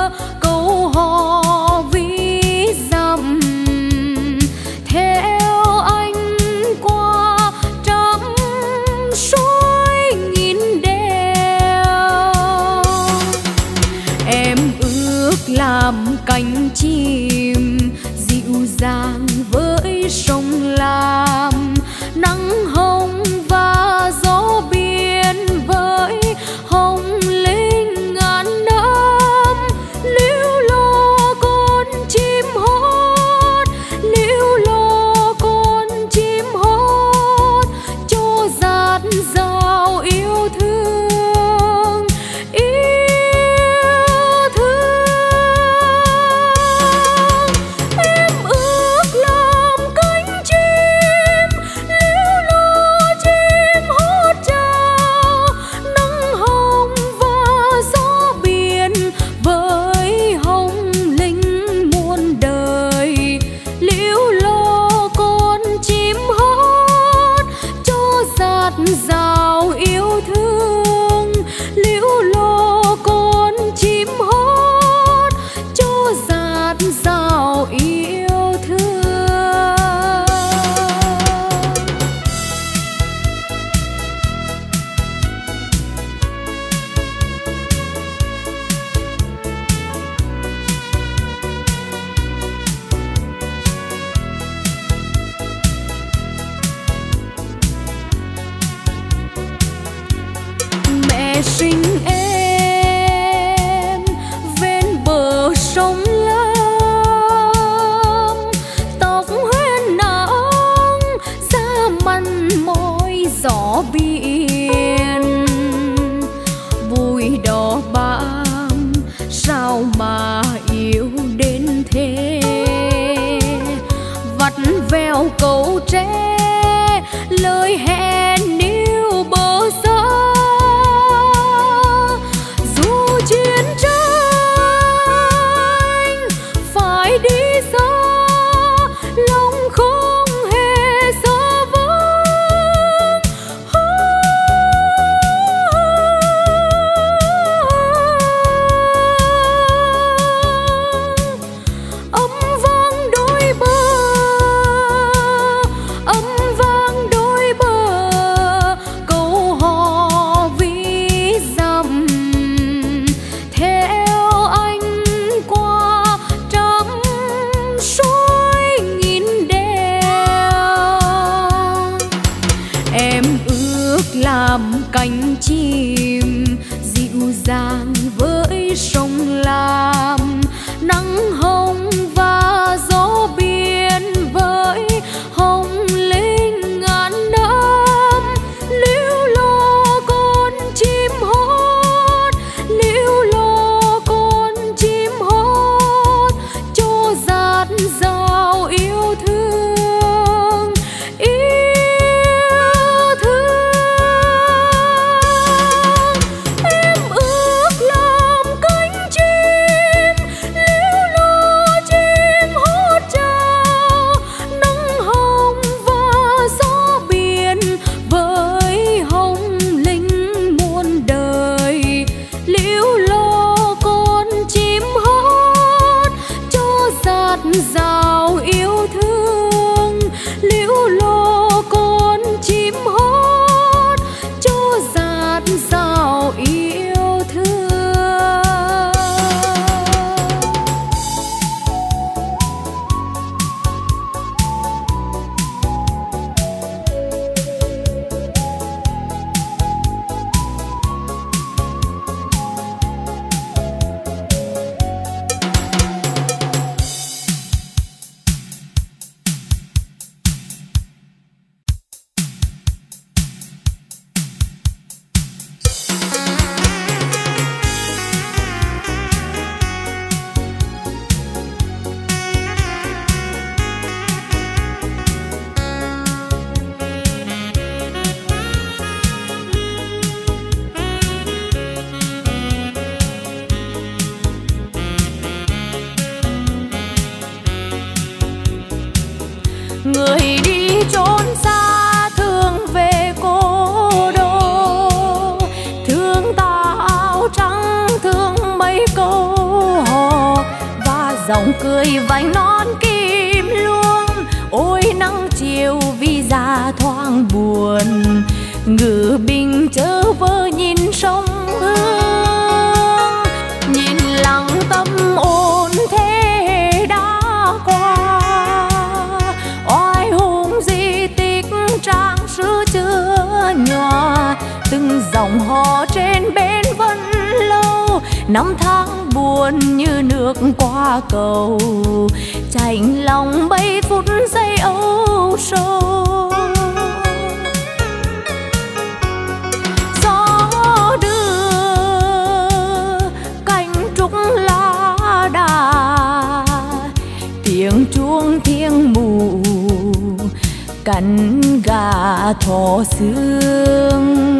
làm cánh chim dịu dàng với sông Lam, nắng hồng và gió biển với hồng linh ngàn năm. Líu lo con chim hót, líu lo con chim hót, cho dạt dào yêu thương, yêu thương. Em ước làm cánh chim, líu lo chim hót chào, nắng hồng và gió biển với hồng linh muôn đời. Líu lo con chim hót, cho dạt dào yêu thương. Líu lo con chim hót, cho dạt dào yêu thương. Mẹ sinh em bên bờ sông Lam, tóc huyên nắng da mặn môi gió biển. Bụi đỏ bám sao mà yêu đến thế, vắt veo câu tre lời hẹn níu bờ xa. Dù chiến tranh phải đi xa, lòng không hề xa vắng. Âm vang đôi bờ, âm vang đôi bờ, câu hò ví dặm. Theo anh qua trăm suối nghìn đèo, em ước làm cánh chim dịu dàng với sông Lam, nắng hồng và gió biển với hồng linh ngàn năm. Líu lo con chim hót, líu lo con chim hót, cho dạt dào yêu thương, yêu thương. Em ước làm cánh chim, líu lo chim hót chào, nắng hồng và gió biển với hồng linh muôn đời. Líu lo con chim hót, cho dạt dào yêu thương. Líu lo con chim hót, cho dạt dào yêu thương. Người đi chốn xa thương về cố đô, thương tà áo trắng, thương mấy câu hò và dòng cười vành nón kim luông. Ôi nắng chiều vì già thoáng buồn, ngự bình chớ vơ nhìn sông Hương. Nhìn lặng tâm ôn từng dòng hò trên bến vẫn lâu. Năm tháng buồn như nước qua cầu, chạnh lòng mấy phút giây âu sầu. Gió đưa cành trúc lá đà, tiếng chuông thiêng mù cắn gà thỏ sương.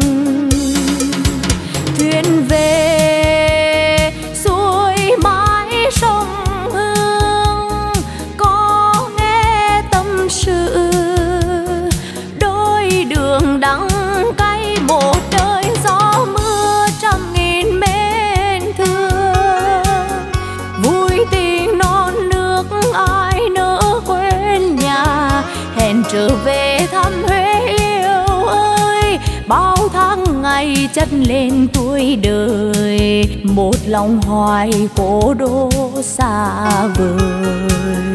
Thuyền về xuôi mái sông Hương, có nghe tâm sự đôi đường đắng cay. Một đời gió mưa trăm nghìn mến thương, vui tình non nước ai nỡ quên nhà. Hẹn trở về thăm Huế yêu ơi, bao tháng ngày chất lên tuổi đời. Một lòng hoài cố đô xa vời.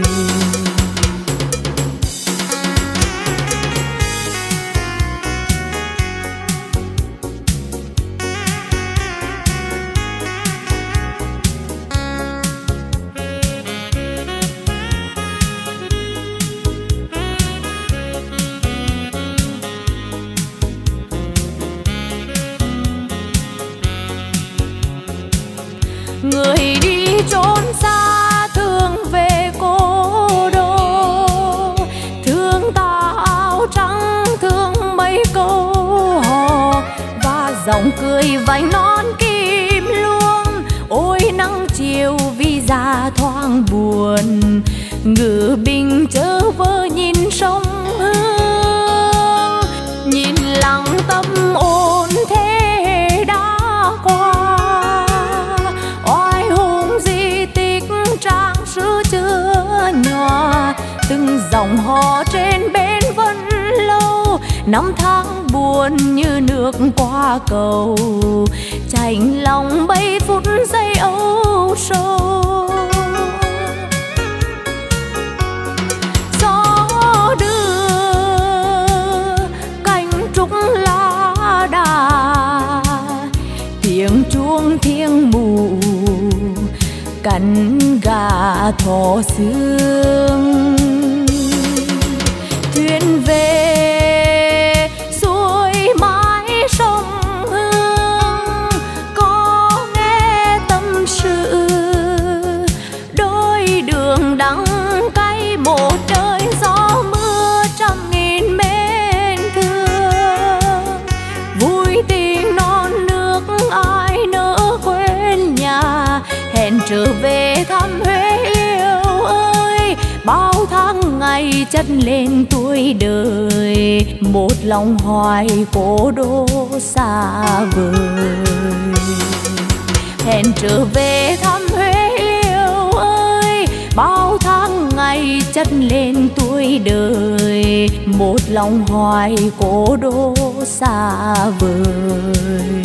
Người đi trốn xa thương về cố đô, thương tà áo trắng thương mấy câu hò, và dòng cười vành non kim luông. Ôi nắng chiều vì già thoáng buồn, ngự bình chớ vơ nhìn sông Hương. Nhìn lặng tâm ôn thế đã qua, trang sử chưa nhòa. Từng dòng hò trên bến vẫn lâu, năm tháng buồn như nước qua cầu, chạnh lòng mấy phút giây âu sầu. Gió đưa cành trúc lá đà, tiếng chuông thiêng mù cắn gà thỏ sương. Thuyền về xuôi mái sông Hương, có nghe tâm sự đôi đường đắng cay. Một đời gió mưa trăm nghìn mến thương, vui tình non nước ai nỡ quên nhà. Hẹn trở về thăm Huế yêu ơi, bao tháng ngày chất lên tuổi đời. Một lòng hoài cố đô xa vời. Hẹn trở về thăm Huế yêu ơi, bao tháng ngày chất lên tuổi đời. Một lòng hoài cố đô xa vời.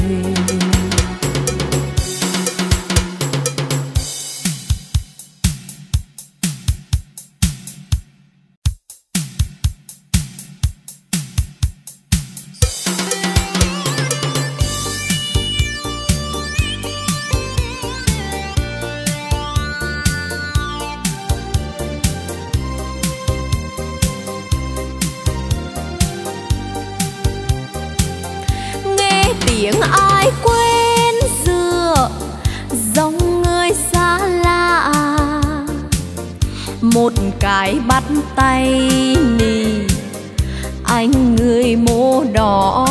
Tiếng ai quên dựa dòng người xa lạ, một cái bắt tay nì anh người mô đỏ.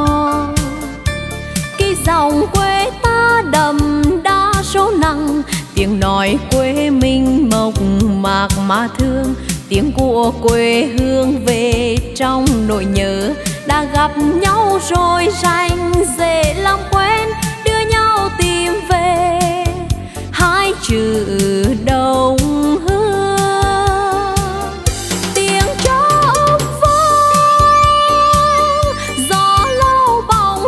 Cái dòng quê ta đậm đa số nặng, tiếng nói quê mình mộc mạc mà thương. Tiếng của quê hương về trong nỗi nhớ, đã gặp nhau rồi rành dễ làm quen, đưa nhau tìm về hai chữ đồng hương. Tiếng chó vang gió lâu bóng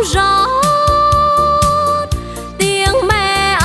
rót, tiếng mẹ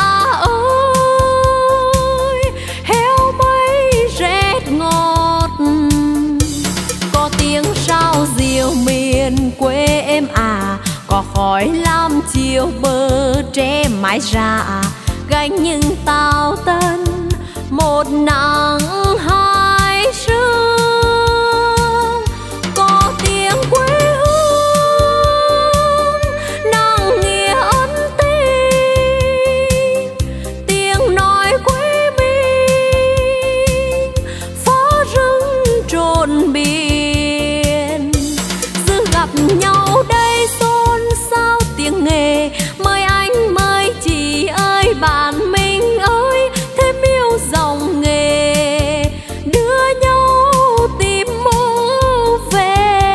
ơi heo mấy rét ngọt. Có tiếng sao diều miền quê em à, có khỏi làm chiều bờ tre mái rạ gánh những tao tân một nắng hai sương. Có tiếng quê hương nặng nghĩa ân tình, tiếng nói quê mình phó rừng trồn biển. Dư gặp nhau đây xôn xao tiếng nghề, mời anh mời chị ơi bạn mình ơi, thêm yêu dòng nghề đưa nhau tìm mơ về.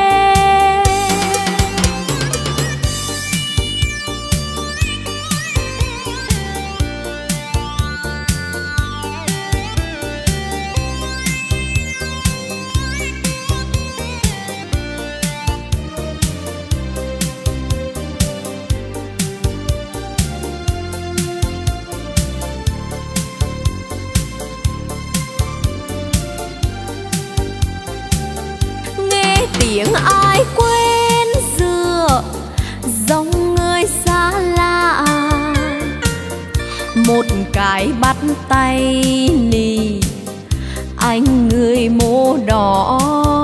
Tiếng ai quên dựa dòng người xa lạ, một cái bắt tay nì anh người mô đỏ.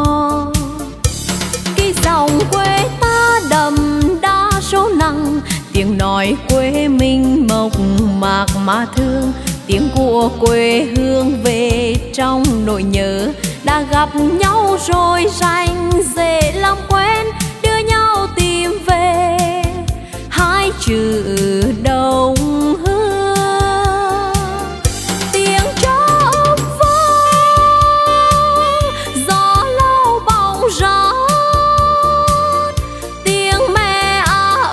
Cái dòng quê ta đậm đa số nặng, tiếng nói quê mình mộc mạc mà thương, tiếng của quê hương về trong nỗi nhớ. Đã gặp nhau rồi rành dễ làm quen, đưa nhau tìm về hai chữ đồng hương. Tiếng trống vang gió lau bóng rót, tiếng mẹ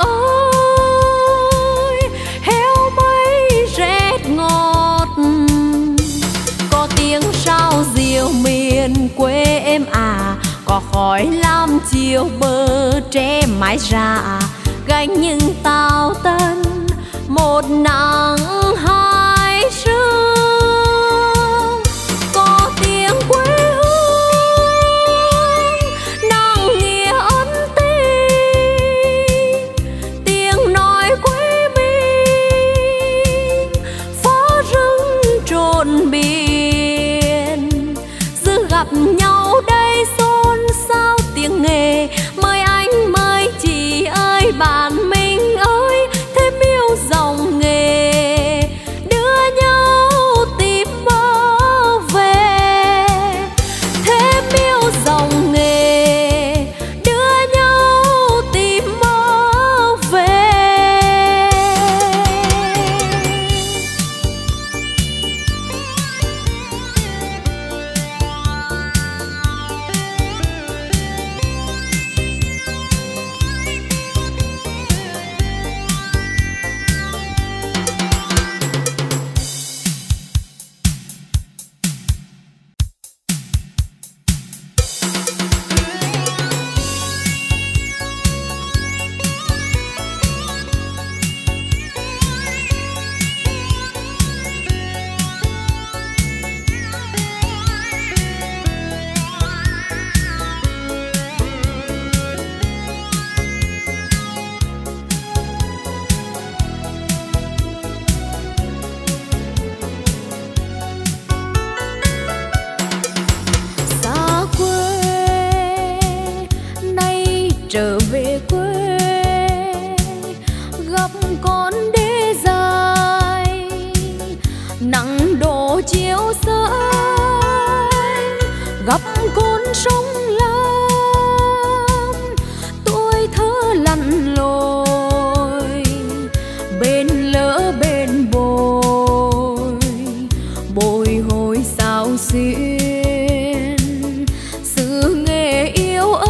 ơi heo mây rét ngọt. Có tiếng sao diều miền quê em à, có khói làm chiều bờ tre mái rạ gánh những tao tân một nắng hai sương. Có tiếng quê hương nặng nghĩa ân tình, tiếng nói quê mình phó rừng trồn biển. Dư gặp nhau đây xôn xao tiếng nghề, mời anh mời chị ơi bạn mình ơi, thêm yêu dòng nghề đưa nhau tìm mơ về. Thêm yêu dòng nghề đưa nhau tìm mơ về. Trở về quê gặp con đê dài, nắng đổ chiếu xanh gặp con sông lam. Tuổi thơ lặn lội bên lỡ bên bồi, bồi hồi sao xuyên xứ nghề yêu ơi,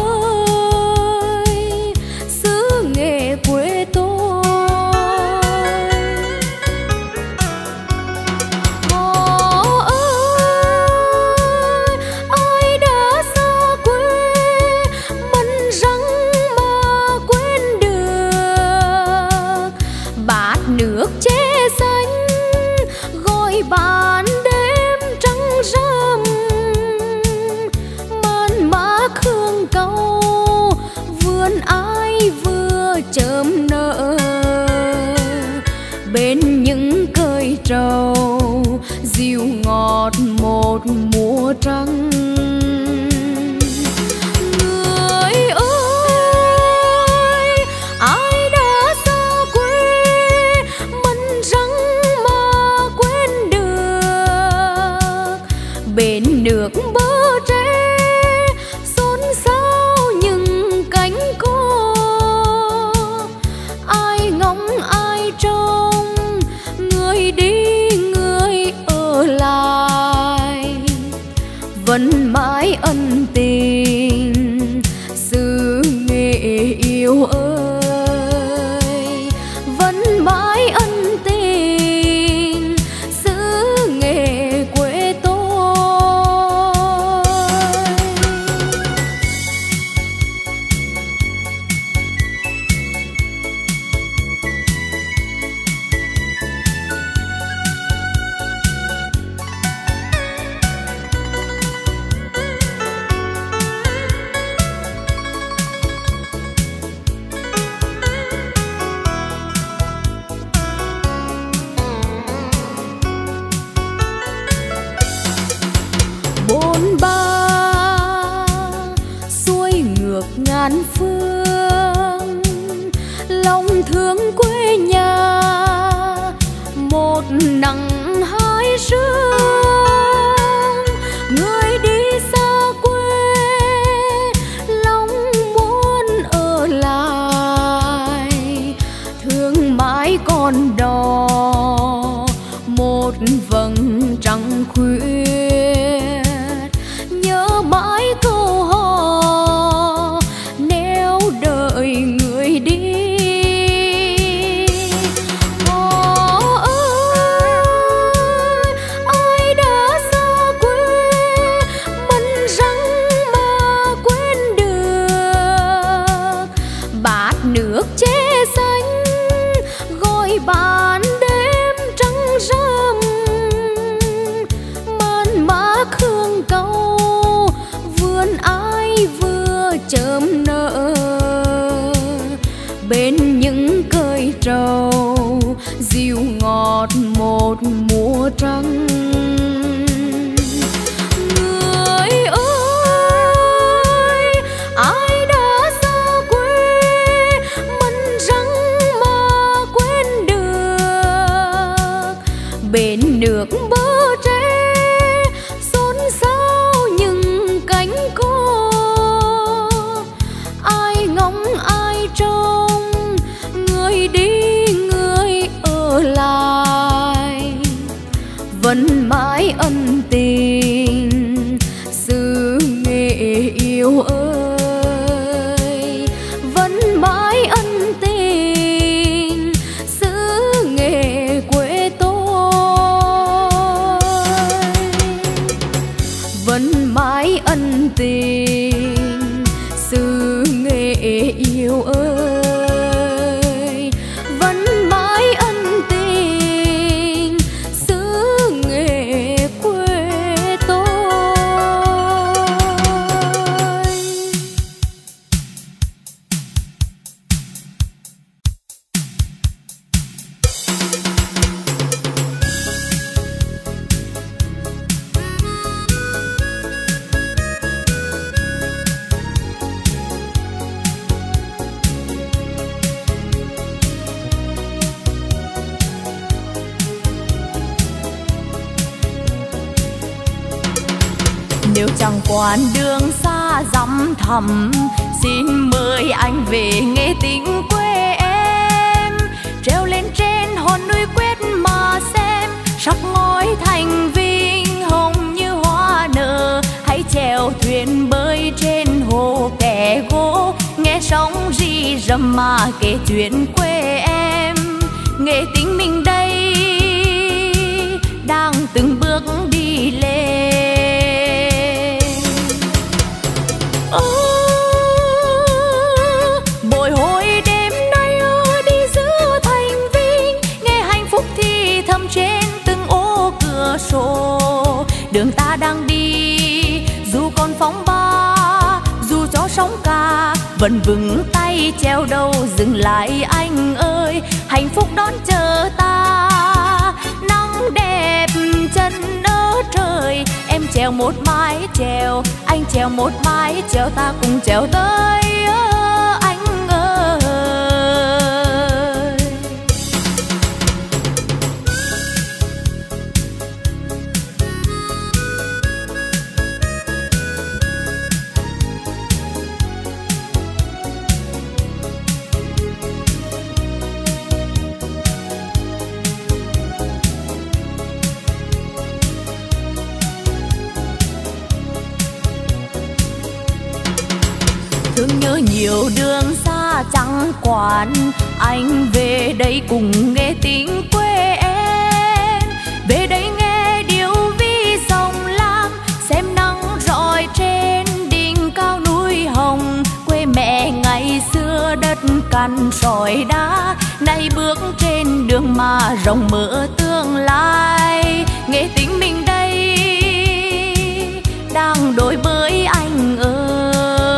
quê tôi. Bố ơi, ai đã xa trầu, dịu ngọt một mùa trăng. Người ơi, ai đã xa quê, mân răng mà quên được. Bên nước bờ tre xôn xao những cánh cò, ai ngóng ai trông, người đi người ở lại, vẫn mãi ân tình xứ nghệ yêu ơi, vẫn mãi ân tình xứ nghệ quê tôi. Bôn ba xuôi ngược ngàn phương, lòng thương quê nhà một nắng hai sương. Người đi xa quê lòng muốn ở lại, thương mãi còn đò một vầng trăng khuyết, nhớ mãi câu hò nếu đợi người đi. Hò ơi, ai đã xa quê, mân răng mà quên được. Bát nước che xanh gọi bạn đêm trăng râm, man mác hương câu vườn ai vừa chớm nở. Bên những cơi trầu dịu ngọt một mùa trăng. Người ơi, ai đã xa quê, mân răng mà quên được. Bên nước bờ tre xôn xao những cánh cò, ai ngóng ai trông, người đi người ở lại, vẫn mãi ân tình xứ nghệ yêu ơi, vẫn mãi ân tình xứ nghệ quê tôi, vẫn mãi ân tình xứ nghệ yêu ơi, vẫn mãi ân tình xứ nghệ quê tôi. Nếu chẳng quản đường xa dặm thẳm, xin mời anh về nghe tiếng quê em. Treo lên trên hòn núi quyết mà xem, sắc ngói thành vinh hồng như hoa nở. Hãy chèo thuyền bơi trên hồ kẻ gỗ, nghe sóng rì rầm mà kể chuyện quê em. Nghệ tính mình đây đang từng bước đi lên. Bồi hồi đêm nay đi giữa thành vinh, nghe hạnh phúc thì thầm trên từng ô cửa sổ. Đường ta đang đi dù còn phong ba, dù gió sóng ca, vẫn vững tay treo đâu dừng lại anh ơi. Hạnh phúc đón chờ ta, nắng chèo, anh chèo một mái chèo ta cùng chèo tới anh ơi. Thương nhớ nhiều đường xa chẳng quản, anh về đây cùng nghe tiếng quê em. Về đây nghe điệu vi sông Lam, xem nắng rọi trên đỉnh cao núi hồng. Quê mẹ ngày xưa đất cằn sỏi đá, nay bước trên đường mà rộng mở tương lai. Nghe tiếng mình đây đang đổi bơi anh ơi.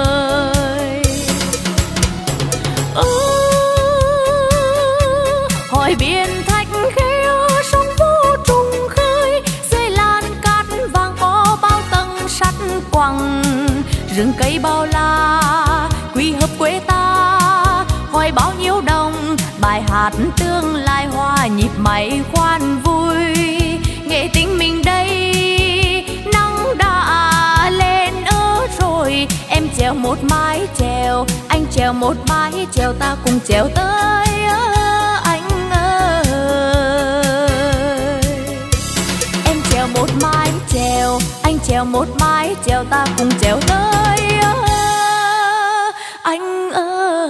Hỏi biển thạch kheo sông vô trùng khơi, dưới lan cát vàng có bao tầng sắt quặng. Rừng cây bao la quy hợp quê ta, hỏi bao nhiêu đồng bài hát tương lai hòa nhịp máy khoan vui. Nghệ tính mình đây nắng đã lên rồi, em chèo một mái chèo, anh chèo một mái chèo ta cùng chèo tới anh ơi. Em chèo một mái chèo, anh chèo một mái chèo ta cùng chèo tới anh ơi.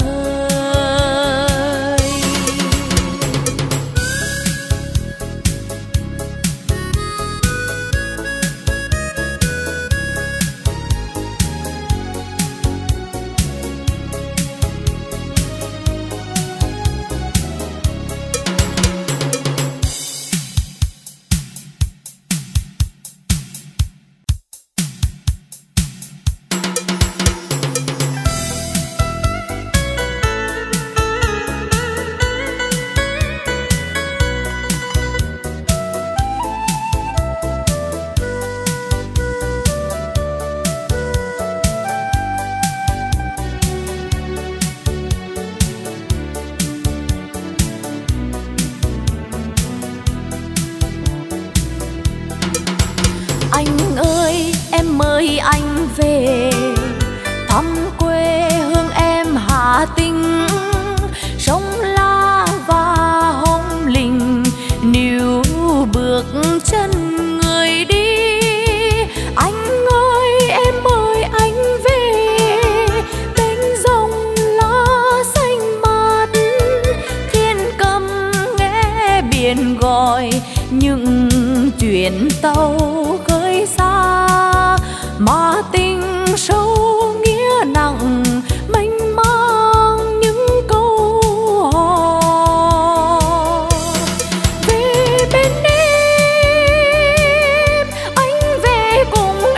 Anh ơi, em mời anh về thăm quê hương em Hà Tĩnh. Sông La và Hồng Lĩnh níu bước chân người đi. Anh ơi, em mời anh về bên dòng lá xanh mát. Thiên cầm nghe biển gọi những chuyến tàu khơi xa, mà tình sâu nghĩa nặng mênh mang những câu hò. Về bên em, anh về cùng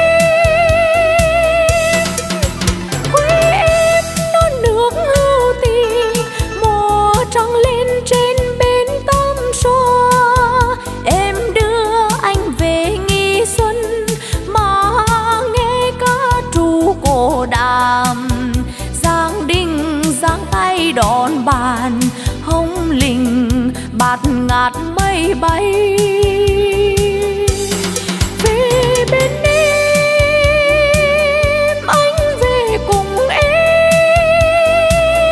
em. Quê em non nước hữu tình, mùa trăng lên trên bên Tam Xoa. Em đưa anh về Nghi Xuân mà nghe ca trù cổ đàm. Giang Đinh giang tay đón bàn, Hồng Lĩnh bạt ngát mây bay. Về bên em, anh về cùng em.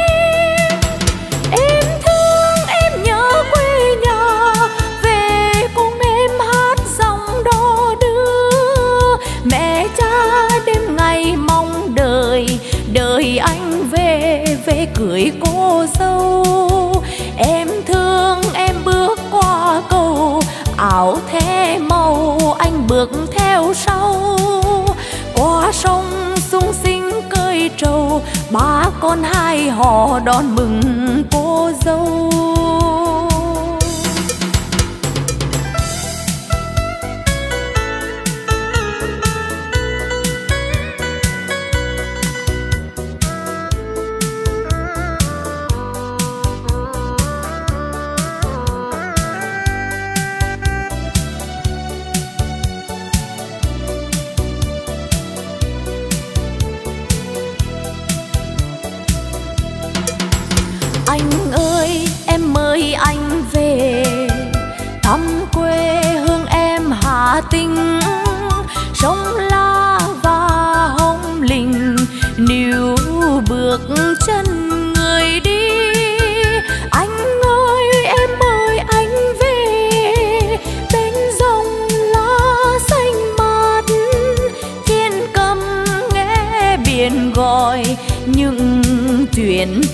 Em thương em nhớ quê nhà, về cùng em hát dòng đò đưa. Mẹ cha đêm ngày mong đợi, đợi anh về, về cưới cô dâu. Em thương em bước qua cầu, áo the màu anh bước theo sau. Qua sông sung sinh cơi trầu, ba con hai họ đón mừng cô dâu.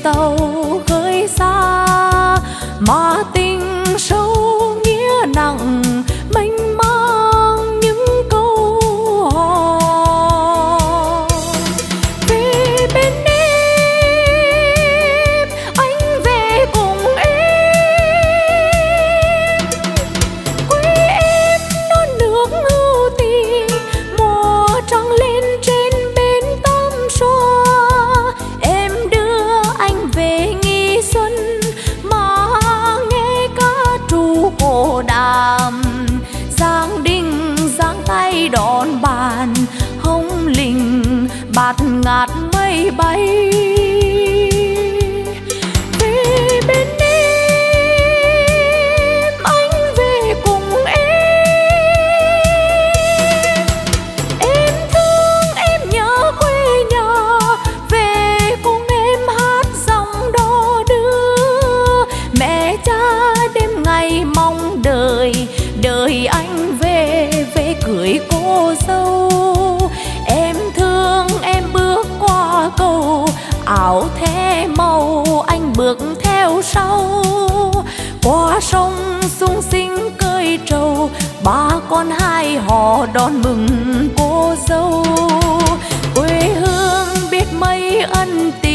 tàu khơi xa, mà tình sâu nghĩa nặng mênh mang những câu hò. Về bên em, anh về cùng em, quê em non nước ưu tì, mùa trăng lên trên bến Tam Xoa. Em đưa anh về nghi xuân mà nghe ca trù cổ đàm, giang đinh giang tay đón bàn, hồng linh bạt ngát mây bay. Về bên em, anh về cùng em thương em nhớ quê nhà, về cùng em hát dòng đò đưa. Mẹ cha đêm ngày mong đợi, đợi anh về, về cưới cô dâu. Em thương em bước qua cầu, áo the màu anh bước theo sau. Qua sông sung sinh cơi trầu, ba con hai họ đón mừng cô dâu. Quê hương biết mấy ân tình